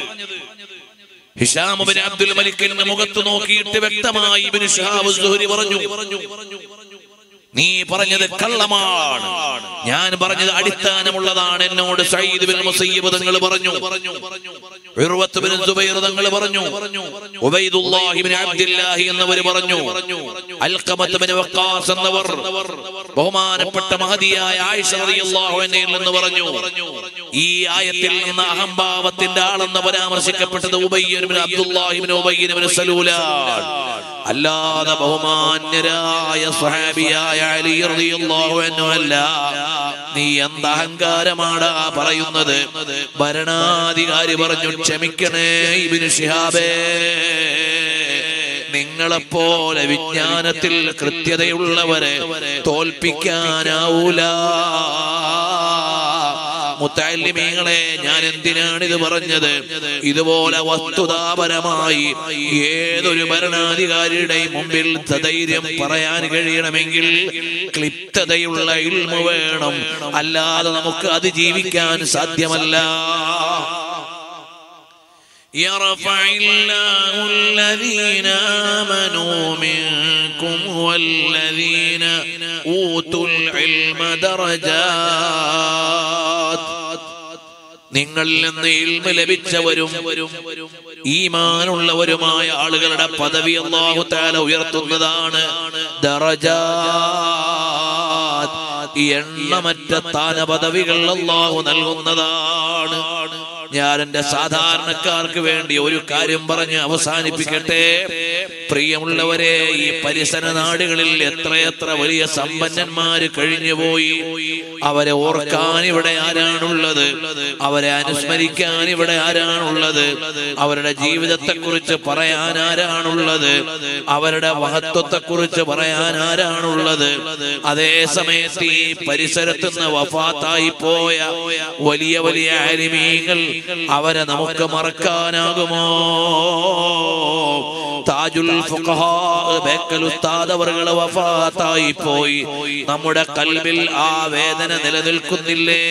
A: ഹിശാം ഇബ്നു അബ്ദുൽ മലിക്കിന്റെ മുഖത്ത് നോക്കിയിട്ട് വ്യക്തമായി ഇബ്നു ശിഹാബ് സുഹരി പറഞ്ഞു, നീ പറഞ്ഞത് കള്ളമാണ്, ഞാൻ പറഞ്ഞത് അടിസ്ഥാനമുള്ളതാണ്. എന്നോട് സഈദ് ഇബ്നുൽ മുസയ്യിബ് തങ്ങൾ പറഞ്ഞു, ഉർവത്ത് ഇബ്നു സുബൈർ തങ്ങൾ പറഞ്ഞു, ഉബൈദുല്ലാഹി ഇബ്നു അബ്ദുല്ലാഹി എന്നവർ പറഞ്ഞു, അൽഖമത്ത് ഇബ്നു വഖാസ് എന്നവർ ബഹുമാനപ്പെട്ട മഹദിയായ ആയിഷ റളിയല്ലാഹു അൻഹയിൽ നിന്ന് പറഞ്ഞു. ഈ ആയത്തിൽ നിന്ന് അഹംഭാവത്തിന്റെ ആളെന്ന് പരാമർശിക്കപ്പെട്ടത് ഉബയ്യ് ഇബ്നു അബ്ദുല്ലാഹി ഇബ്നു ഉബയ്യ് ഇബ്നു സലൂലാണ്. അല്ലാതെ ബഹുമാന്യരായ സ്വഹാബിയായ അലി റളിയല്ലാഹു അൻഹു അല്ല. നീ എന്ത് അഹങ്കാരമാടാ പറയുന്നത്? ഭരണാധികാരി പറഞ്ഞു, ക്ഷമിക്കണേ ഇബ്നു ശിഹാബേ, നിങ്ങളെപ്പോലെ വിജ്ഞാനത്തിൽ കൃത്യതയുള്ളവരെ തോൽപ്പിക്കാനാവൂല. മുത്തഅല്ലിമീങ്ങളെ, ഞാൻ എന്തിനാണ് ഇത് പറഞ്ഞത്? ഇതുപോലെ വസ്തുതാപരമായി ഏതൊരു ഭരണാധികാരിയുടെയും മുമ്പിൽ ധൈര്യം പറയാൻ കഴിയണമെങ്കിൽ ക്ലിപ്തതയുള്ള ഇൽമു വേണം, അല്ലാതെ നമുക്ക് അതിജീവിക്കാൻ സാധ്യമല്ല. يرفع الله الذين آمنوا منكم والذين أوتوا العلم درجات. നിങ്ങളിൽ നിന്ന് ഇൽമ ലഭിച്ചവരും ഈമാനുള്ളവരുമായ ആളുകളുടെ പദവി അല്ലാഹു തആല ഉയർത്തുന്നതാണ്. ദറജാത്ത്, എണ്ണമറ്റ സ്ഥാന പദവികൾ അല്ലാഹു നൽകുന്നതാണ്. ഞാൻ എന്റെ സാധാരണക്കാർക്ക് വേണ്ടി ഒരു കാര്യം പറഞ്ഞ് അവസാനിപ്പിക്കട്ടെ. പ്രിയമുള്ളവരെ, ഈ പരിസര നാടുകളിൽ എത്രയെത്ര വലിയ സമ്പന്നന്മാര് കഴിഞ്ഞുപോയി. അവരെ ഓർക്കാൻ ഇവിടെ ആരാണുള്ളത്? അവരെ അനുസ്മരിക്കാൻ ഇവിടെ ആരാണുള്ളത്? അവരുടെ ജീവിതത്തെ കുറിച്ച് പറയാൻ ആരാണുള്ളത്? അവരുടെ മഹത്വത്തെ കുറിച്ച് പറയാൻ ആരാണുള്ളത്? അതേ സമയത്ത് ഈ പരിസരത്ത് നിന്ന് വഫാത്തായി പോയ വലിയ വലിയ ആലിമീങ്ങൾ, അവരെ നമുക്ക് മറക്കാനാകുമോ? താജുൽ ഫുഖഹാ ബേക്കൽ ഉസ്താദ് അവர்கள் വഫാത്തായി പോയി. നമ്മുടെ ഖൽബിൽ ആ വേദന നിലനിൽക്കുന്നില്ലേ?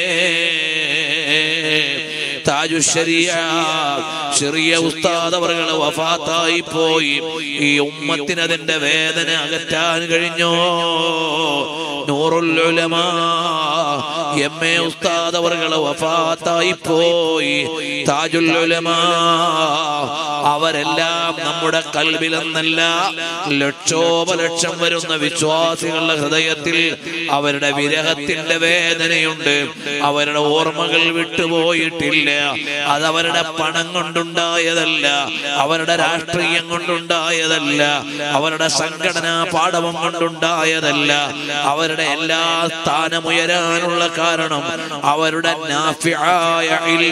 A: താജു ശരിയ ശരിയ ഉസ്താദ് അവர்கள் വഫാത്തായി പോയി. ഈ ഉമ്മത്തിന് അതിന്റെ വേദന അകറ്റാൻ കഴിഞ്ഞോ? നൂറുൽ ഉലമാ എം എ ഉസ്താദ് അവர்கள் വഫാത്തായി പോയി. താജുൽ ഉലമാ അവരെല്ലാം നമ്മുടെ ഖൽബിലെന്നല്ല, ലക്ഷോപലക്ഷം വരുന്ന വിശ്വാസികളുടെ ഹൃദയത്തിൽ അവരുടെ വിരഹത്തിന്റെ വേദനയുണ്ട്. അവരുടെ ഓർമ്മകൾ വിട്ടുപോയിട്ടില്ല. അതവരുടെ പണം കൊണ്ടുണ്ടായതല്ല, അവരുടെ രാഷ്ട്രീയം കൊണ്ടുണ്ടായതല്ല, അവരുടെ സംഘടനാ പാടവം കൊണ്ടുണ്ടായതല്ല. അവരുടെ എല്ലാ സ്ഥാനമുയരാനുള്ള കാരണം അവരുടെ നാഫിആയ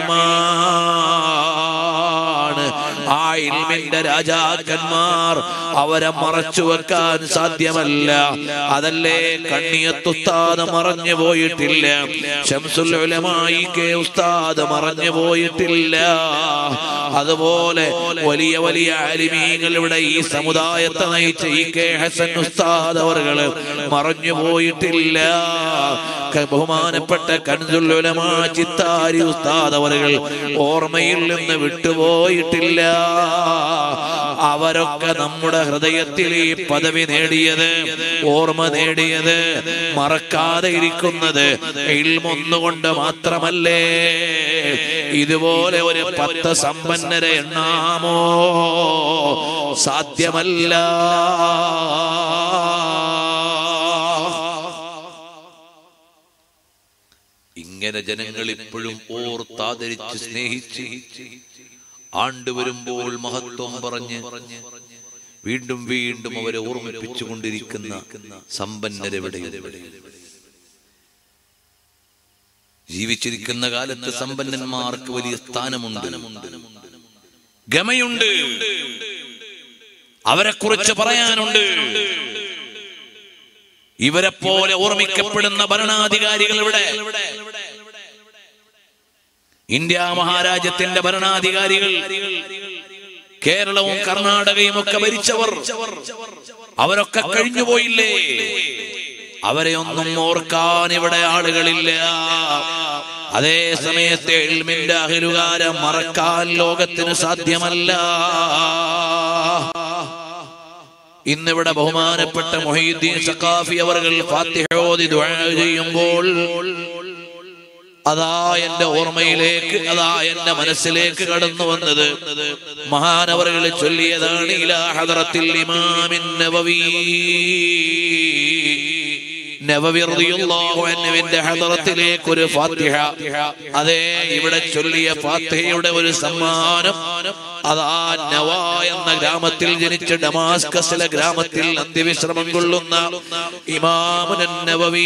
A: ഇൽമാണ്. ആ ഇൽമിന്റെ രാജാക്കന്മാർ അവരെ മറച്ചു വെക്കാൻ സാധ്യമല്ല. അതല്ലേ കണ്ണിയത്ത് ഉസ്താദ് മറഞ്ഞു പോയിട്ടില്ല, ശംസുൽ ഉലമാ ഇ കെ ഉസ്താദ് മറഞ്ഞു പോയിട്ടില്ല. അതുപോലെ വലിയ വലിയ ആലിമീങ്ങൾ ഇവിടെ ഈ സമുദായത്തെ നയിച്ച ഇ കെ ഹസൻ ഉസ്താദ് അവர்கள் മറഞ്ഞു പോയിട്ടില്ല. ബഹുമാനപ്പെട്ട കൻസുൽ ഉലമാ ചിത്താരി ഉസ്താദ് അവர்கள் ഓർമ്മയിൽ നിന്ന് വിട്ടുപോയിട്ടില്ല. അവരൊക്കെ നമ്മുടെ ഹൃദയത്തിൽ ഈ പദവി നേടിയത്, ഓർമ്മ നേടിയത്, മറക്കാതെ ഇരിക്കുന്നത് ഇൽമൊന്നുകൊണ്ട് മാത്രമല്ലേ? ഇതുപോലെ ഒരു പത്ത് സമ്പന്നരെ എണ്ണാമോ? സാധ്യമല്ല. ഇങ്ങനെ ജനങ്ങൾ ഇപ്പോഴും ഓർത്താദരിച്ച് സ്നേഹിച്ച് ആണ്ടുവരുമ്പോൾ മഹത്വം പറഞ്ഞ് വീണ്ടും വീണ്ടും അവരെ ഓർമ്മിപ്പിച്ചുകൊണ്ടിരിക്കുന്ന സമ്പന്നരെവിടെ? ജീവിച്ചിരിക്കുന്ന കാലത്ത് സമ്പന്നന്മാർക്ക് വലിയ സ്ഥാനമുണ്ട്, ഗമയുണ്ട്, അവരെ കുറിച്ച് പറയാനുണ്ട്. ഇവരെ പോലെ ഓർമ്മിക്കപ്പെടുന്ന ഭരണാധികാരികൾ ഇവിടെ. ഇന്ത്യ മഹാരാജ്യത്തിന്റെ ഭരണാധികാരികൾ, കേരളവും കർണാടകയും ഒക്കെ ഭരിച്ചവർ, അവരൊക്കെ കഴിഞ്ഞുപോയില്ലേ? അവരെ ഒന്നും ഓർക്കാൻ ഇവിടെ ആളുകളില്ല. അതേ സമയത്ത് ഇൽമിന്റെ അഹലുകാരെ മറക്കാൻ ലോകത്തിന് സാധ്യമല്ല. ഇന്നിവിടെ ബഹുമാനപ്പെട്ട മുഹീദ്ദീൻ സഖാഫി അവർകൾ ഫാത്തിഹ ഓതി ദുആ ചെയ്യുമ്പോൾ അതാ എന്റെ ഓർമ്മയിലേക്ക്, അതാ എന്റെ മനസ്സിലേക്ക് കടന്നു വന്നത് മഹാനവറുകൾ ചൊല്ലിയതാണ്. ഇലാ ഹദറത്തിൽ ഇമാമിൻ നവവി, നവവി റളിയല്ലാഹു അൻഹുവിന്റെ ഹദറത്തിലേക്ക് ഒരു ഫാത്തിഹ. അതേ ഇവിടെ ചൊല്ലിയ ഫാത്തിഹയുടെ ഒരു സമ്മാനം അതാ നവ എന്ന ഗ്രാമത്തിൽ ജനിച്ച് ഡമാസ്കസിലെ ഗ്രാമത്തിൽ അന്ത്യവിശ്രമം കൊള്ളുന്ന ഇമാമുൻ നവവി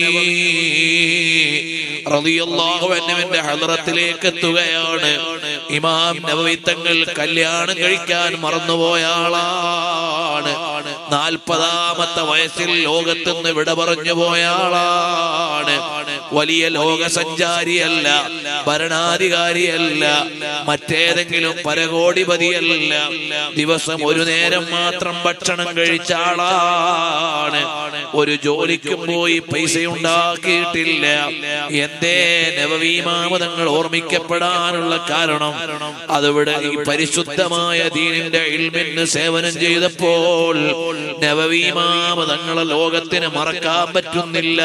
A: റളിയല്ലാഹു അൻഹുവിന്റെ ഹളറത്തിലേക്ക് എത്തുകയാണ്. ഇമാം നവവി തങ്ങൾ കല്യാണം കഴിക്കാൻ മറന്നുപോയ ആളാണ്. നാൽപ്പതാമത്തെ വയസ്സിൽ ലോകത്തുനിന്ന് വിട പറഞ്ഞു പോയ ആളാണ്. വലിയ ലോക സഞ്ചാരിയല്ല, ഭരണാധികാരിയല്ല, മറ്റേതെങ്കിലും പരകോടിപതിയല്ല. ദിവസം ഒരു നേരം മാത്രം ഭക്ഷണം കഴിച്ച ആളാണ്. ഒരു ജോലിക്കും പോയി പൈസ ഉണ്ടാക്കിയിട്ടില്ല. എന്തേ നബവി ഇമാം തങ്ങൾ ഓർമ്മിക്കപ്പെടാനുള്ള കാരണം അതിവിടെ ഈ പരിശുദ്ധമായ ദീനിന്റെ ഇൽമിന് സേവനം ചെയ്തപ്പോൾ നബവി ഇമാം തങ്ങളെ ലോകത്തിന് മറക്കാൻ പറ്റുന്നില്ല.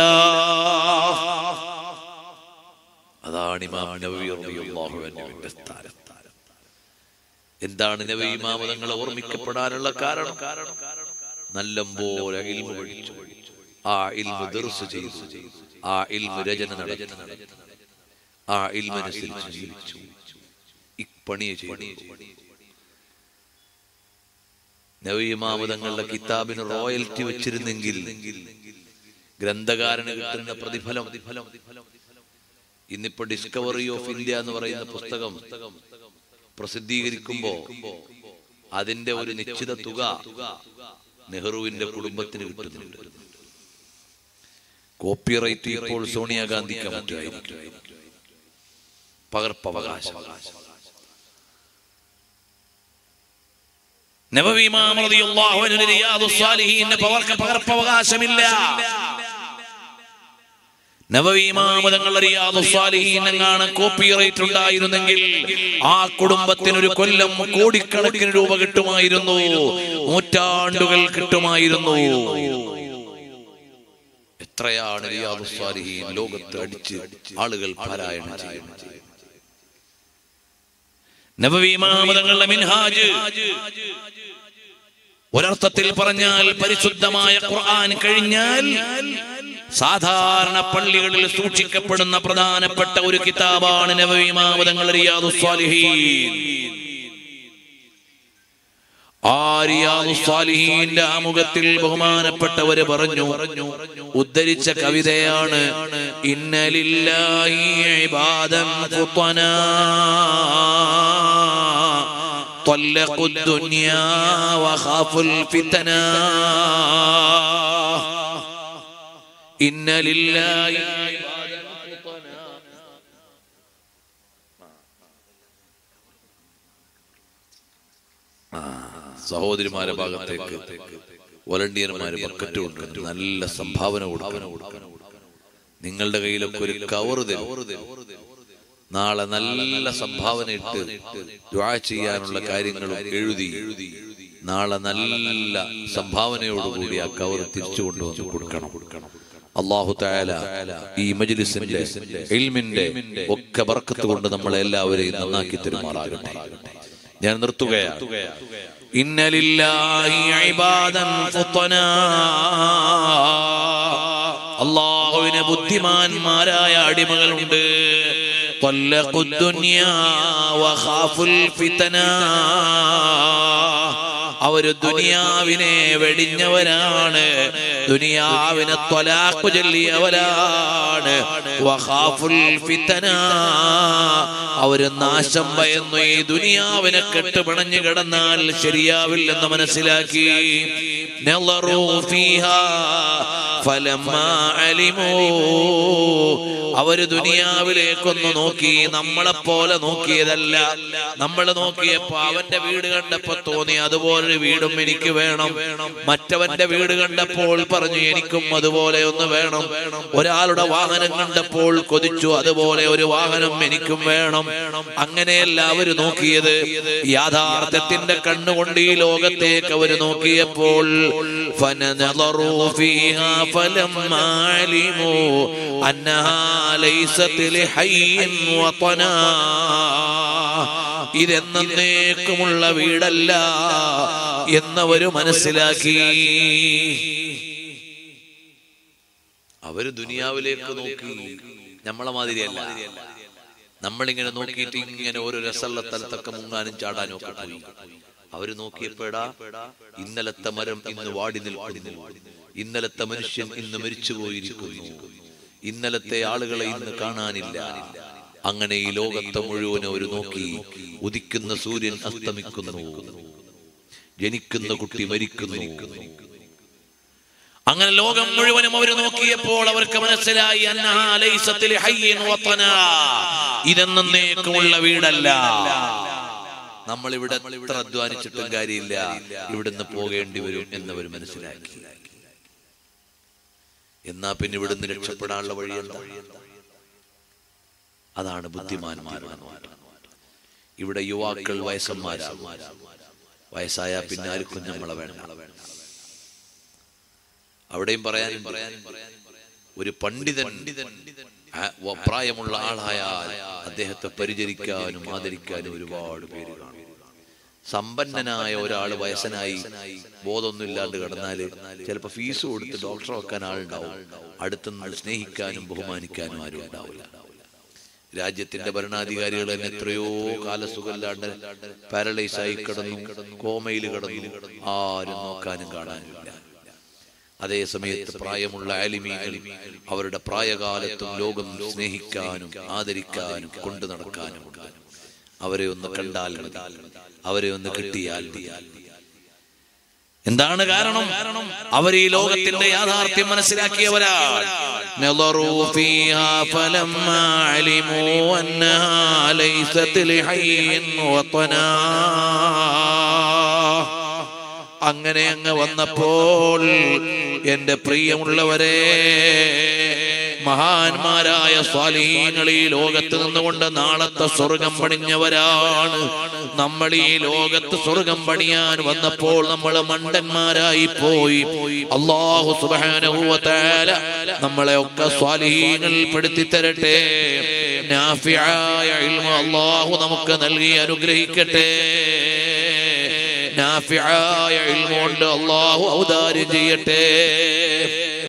A: അതാണ് ഇമാം നവവി റളിയല്ലാഹു അൻഹുവിന്റെ സ്ഥാനം. എന്താണ് നബവി ഇമാം തങ്ങളെ ഓർമ്മിക്കപ്പെടാനുള്ള കാരണം? നല്ലപോലെ ഇൽമു പഠിച്ചു, ആ ഇൽമു ദർസ് ചെയ്തു, ആ ഇൽമു രചന നടത്തി, ആ ഇൽമനുസരിച്ച് ജീവിച്ചു, ഇപ്പണിയെ ചെയ്തു. നബവി ഇമാം തങ്ങളുടെ കിതാബിന് റോയൽറ്റി വെച്ചിരുന്നെങ്കിൽ ഗ്രന്ഥകാരന് കിട്ടുന്ന പ്രതിഫലം ഇന്നിപ്പോ ഡിസ്കവറി ഓഫ് ഇന്ത്യ എന്ന് പറയുന്ന പുസ്തകം പ്രസിദ്ധീകരിക്കുമ്പോ അതിന്റെ ഒരു നിശ്ചിത തുക നെഹ്റുവിന്റെ കുടുംബത്തിന് കിട്ടുന്നുണ്ട്. കോപ്പിറൈറ്റ് ഇപ്പോൾ സോണിയാഗാന്ധിക്ക് മറ്റായിരിക്കും. പകർപ്പവകാശം നബവി ഇമാം റളിയല്ലാഹു അൻഹു റിയാദുസ് സാലിഹീൻ പകർപ്പവകാശമില്ല. നബവി ഇമാം തങ്ങളുടെ റിയാദുസ് സാലിഹീൻ എങ്ങാണ് കോപ്പിറൈറ്റ് ഉണ്ടായിരുന്നെങ്കിൽ ആ കുടുംബത്തിന് ഒരു കൊല്ലം കോടിക്കണക്കിന് രൂപ കിട്ടുമായിരുന്നു, നൂറ്റാണ്ടുകൾ കിട്ടുമായിരുന്നു. എത്രയാണ് റിയാദുസ് സാലിഹീൻ ലോകത്ത് അടിച്ച് ആളുകൾ പാരായണം ചെയ്യുന്നത്. നബവി ഇമാം തങ്ങളുടെ മിൻഹാജ് ഒരർത്ഥത്തിൽ പറഞ്ഞാൽ പരിശുദ്ധമായ ഖുർആൻ കഴിഞ്ഞാൽ സാധാരണ പള്ളികളിൽ സൂക്ഷിക്കപ്പെടുന്ന പ്രധാനപ്പെട്ട ഒരു കിതാബാണ് നബവി ഇമാം തങ്ങളുടെ റിയാദുസ് സാലിഹീൻ. ആ റിയാദുസ് സാലിഹീന്റെ ആമുഖത്തിൽ ബഹുമാനപ്പെട്ടവര് പറഞ്ഞു, ഉദ്ധരിച്ച കവിതയാണ് ഇന്നലില്ലാഹി ഇബാദൻ ഫുതനാ طلقوا الدنيا وخافوا الفتنا إن لله സഹോദരിമാരെ ഭാഗത്തേക്ക് വോളണ്ടിയർമാര് ബക്കറ്റ് കൊണ്ട് നല്ല സംഭാവന കൊടുക്കണം. നിങ്ങളുടെ കയ്യിലൊക്കെ ഒരു കവർ തരും. നാളെ നല്ല സംഭാവന ഇട്ട് ദുആ ചെയ്യാനുള്ള കാര്യങ്ങളും എഴുതി നാളെ നല്ല സംഭാവനയോടുകൂടി ആ കവർ തിരിച്ചു കൊണ്ടുവന്ന് കൊടുക്കണം. അല്ലാഹു തആല ഈ മജ്ലിസിന്റെ ഇൽമിന്റെ ഒക്കെ ബർക്കത്ത് കൊണ്ട് നമ്മളെ എല്ലാവരെയും നന്നാക്കി തരുമാറാകട്ടെ. ഞാൻ നിർത്തുകയാണ്. ഇന്നലില്ലാഹി ഇബാദൻ ഫുതനാ, അല്ലാഹുവിന് ബുദ്ധിമാന്മാരായ അടിമകളുണ്ട്. طلقوا الدنيا وخافوا الفتنة, അവര് ദുനിയാവിനെ വെടിഞ്ഞവരാണ്, ദുനിയാവിനെ ത്വലാഖ് ചൊല്ലിയവരാണ്. വഖാഫുൽ ഫിതന, അവര് നാശം ഭയന്നു. ഈ ദുനിയാവിനെ കെട്ടുപിണഞ്ഞു കിടന്നാൽ ശരിയാവില്ലെന്ന് മനസ്സിലാക്കി. നളറൂ ഫീഹാ ഫലമ്മാ അലിമൂ, അവര് ദുനിയാവിലേക്കൊന്ന് നോക്കി, നമ്മളെപ്പോലെ നോക്കിയതല്ല. നമ്മൾ നോക്കിയപ്പോ അവന്റെ വീട് കണ്ടപ്പോ തോന്നി അതുപോലൊരു വീടും എനിക്ക് വേണം. മറ്റവന്റെ വീട് കണ്ടപ്പോൾ പറഞ്ഞു എനിക്കും അതുപോലെ ഒന്ന് വേണം. ഒരാളുടെ വാഹനം കണ്ടപ്പോൾ കൊതിച്ചു അതുപോലെ ഒരു വാഹനം എനിക്കും വേണം. അങ്ങനെയല്ല അവര് നോക്കിയത്. യാഥാർത്ഥ്യത്തിന്റെ കണ്ണുകൊണ്ട് ഈ ലോകത്തേക്ക് അവര് നോക്കിയപ്പോൾ ഫനനളറൂ ഫീഹാ ഫലമ്മാ അലിമൂ അന്നഹാ ലൈസത് ലിഹയ്യിൻ വതനാ, ഇതെന്നേക്കുമുള്ള വീടല്ല എന്നവര് മനസ്സിലാക്കി. അവര് ദുനിയാവിലേക്ക് നോക്കി, നമ്മളെ മാതിരിയല്ല. നമ്മളിങ്ങനെ നോക്കിയിട്ട് ഇങ്ങനെ ഓരോ രസമുള്ള സ്ഥലത്തൊക്കെ മുങ്ങാനും ചാടാനും ഒക്കെ പോയി. അവര് നോക്കിയപ്പോടാ ഇന്നലത്തെ മരം ഇന്ന് വാടി നിൽക്കുന്നു, ഇന്നലത്തെ മനുഷ്യൻ ഇന്ന് മരിച്ചു പോയിരിക്കുന്നു, ഇന്നലത്തെ ആളുകളെ ഇന്ന് കാണാനില്ല. അങ്ങനെ ഈ ലോകത്തെ മുഴുവനും അവർ നോക്കി. ഉദിക്കുന്ന സൂര്യൻ അസ്തമിക്കുന്നു, ജനിക്കുന്ന കുട്ടി മരിക്കുന്നു. അങ്ങനെ ലോകം മുഴുവനും അവർ നോക്കിയപ്പോൾ അവർക്ക് മനസ്സിലായി ഇതെന്നേക്കുമുള്ള വീടല്ല. നമ്മൾ ഇവിടെ എത്ര അധ്വാനിച്ചിട്ടും കാര്യമില്ല, ഇവിടുന്ന് പോകേണ്ടി വരും എന്നവർ മനസ്സിലാക്കി. എന്നാ പിന്നെ ഇവിടുന്ന് രക്ഷപ്പെടാനുള്ള വഴി എന്താ? അതാണ് ബുദ്ധിമാന്മാരുടെ നാട്. ഇവിടെ യുവാക്കൾ വയസ്സന്മാരാണ്. വയസ്സായ പിന്നെ ആർക്കും നമ്മളെ വേണ്ട. അവിടെയും പറയാൻ ഒരു പണ്ഡിതൻ പ്രായമുള്ള ആളായാൽ അദ്ദേഹത്തെ പരിചരിക്കാനും ആദരിക്കാനും ഒരുപാട് പേര് കാണും. സമ്പന്നനായ ഒരാൾ വയസ്സനായി ബോധമൊന്നുമില്ലാണ്ട് കിടന്നാല് ചിലപ്പോ ഫീസ് കൊടുത്ത് ഡോക്ടറെ വെക്കാൻ ആളുണ്ടാവും. അടുത്തുനിന്ന് സ്നേഹിക്കാനും ബഹുമാനിക്കാനും ആരും ഉണ്ടാവില്ല. രാജ്യത്തിന്റെ ഭരണാധികാരികൾ തന്നെ എത്രയോ കാലസുഖമില്ലാണ്ട് പാരലൈസായി കിടന്നു, കോമയിൽ കിടന്നു, ആരും നോക്കാനും കാണാനുമില്ല. അതേ സമയത്ത് പ്രായമുള്ള ആലിമീങ്ങൾ അവരുടെ പ്രായകാലത്തും ലോകം സ്നേഹിക്കാനും ആദരിക്കാനും കൊണ്ടു നടക്കാനും അവരെ ഒന്ന് കണ്ടാൽ മതി, അവരെ ഒന്ന് കിട്ടിയാൽ മതി. എന്താണ് കാരണം? അവർ ഈ ലോകത്തിന്റെ യാഥാർത്ഥ്യം മനസ്സിലാക്കിയവരാണ്. അങ്ങനെ അങ്ങ് വന്നപ്പോൾ എന്റെ പ്രിയമുള്ളവരെ, മഹാന്മാരായ സ്വാലിഹീങ്ങൾ ഈ ലോകത്ത് നിന്നുകൊണ്ട് നാളത്തെ സ്വർഗം പണിഞ്ഞവരാണ്. നമ്മൾ ഈ ലോകത്ത് സ്വർഗം പണിയാൻ വന്നപ്പോൾ നമ്മൾ മണ്ടന്മാരായി പോയി. അല്ലാഹു സുബ്ഹാനഹു വ തആല നമ്മളെ ഒക്കെ സ്വാലിഹീങ്ങൾ പെടുത്തി തരട്ടെ. നാഫിആയ ഇൽമു അല്ലാഹു നമുക്ക് നൽകി അനുഗ്രഹിക്കട്ടെ. നാഫിആയ ഇൽമു കൊണ്ട് അല്ലാഹു ഔദാര്യം ചെയ്യട്ടെ.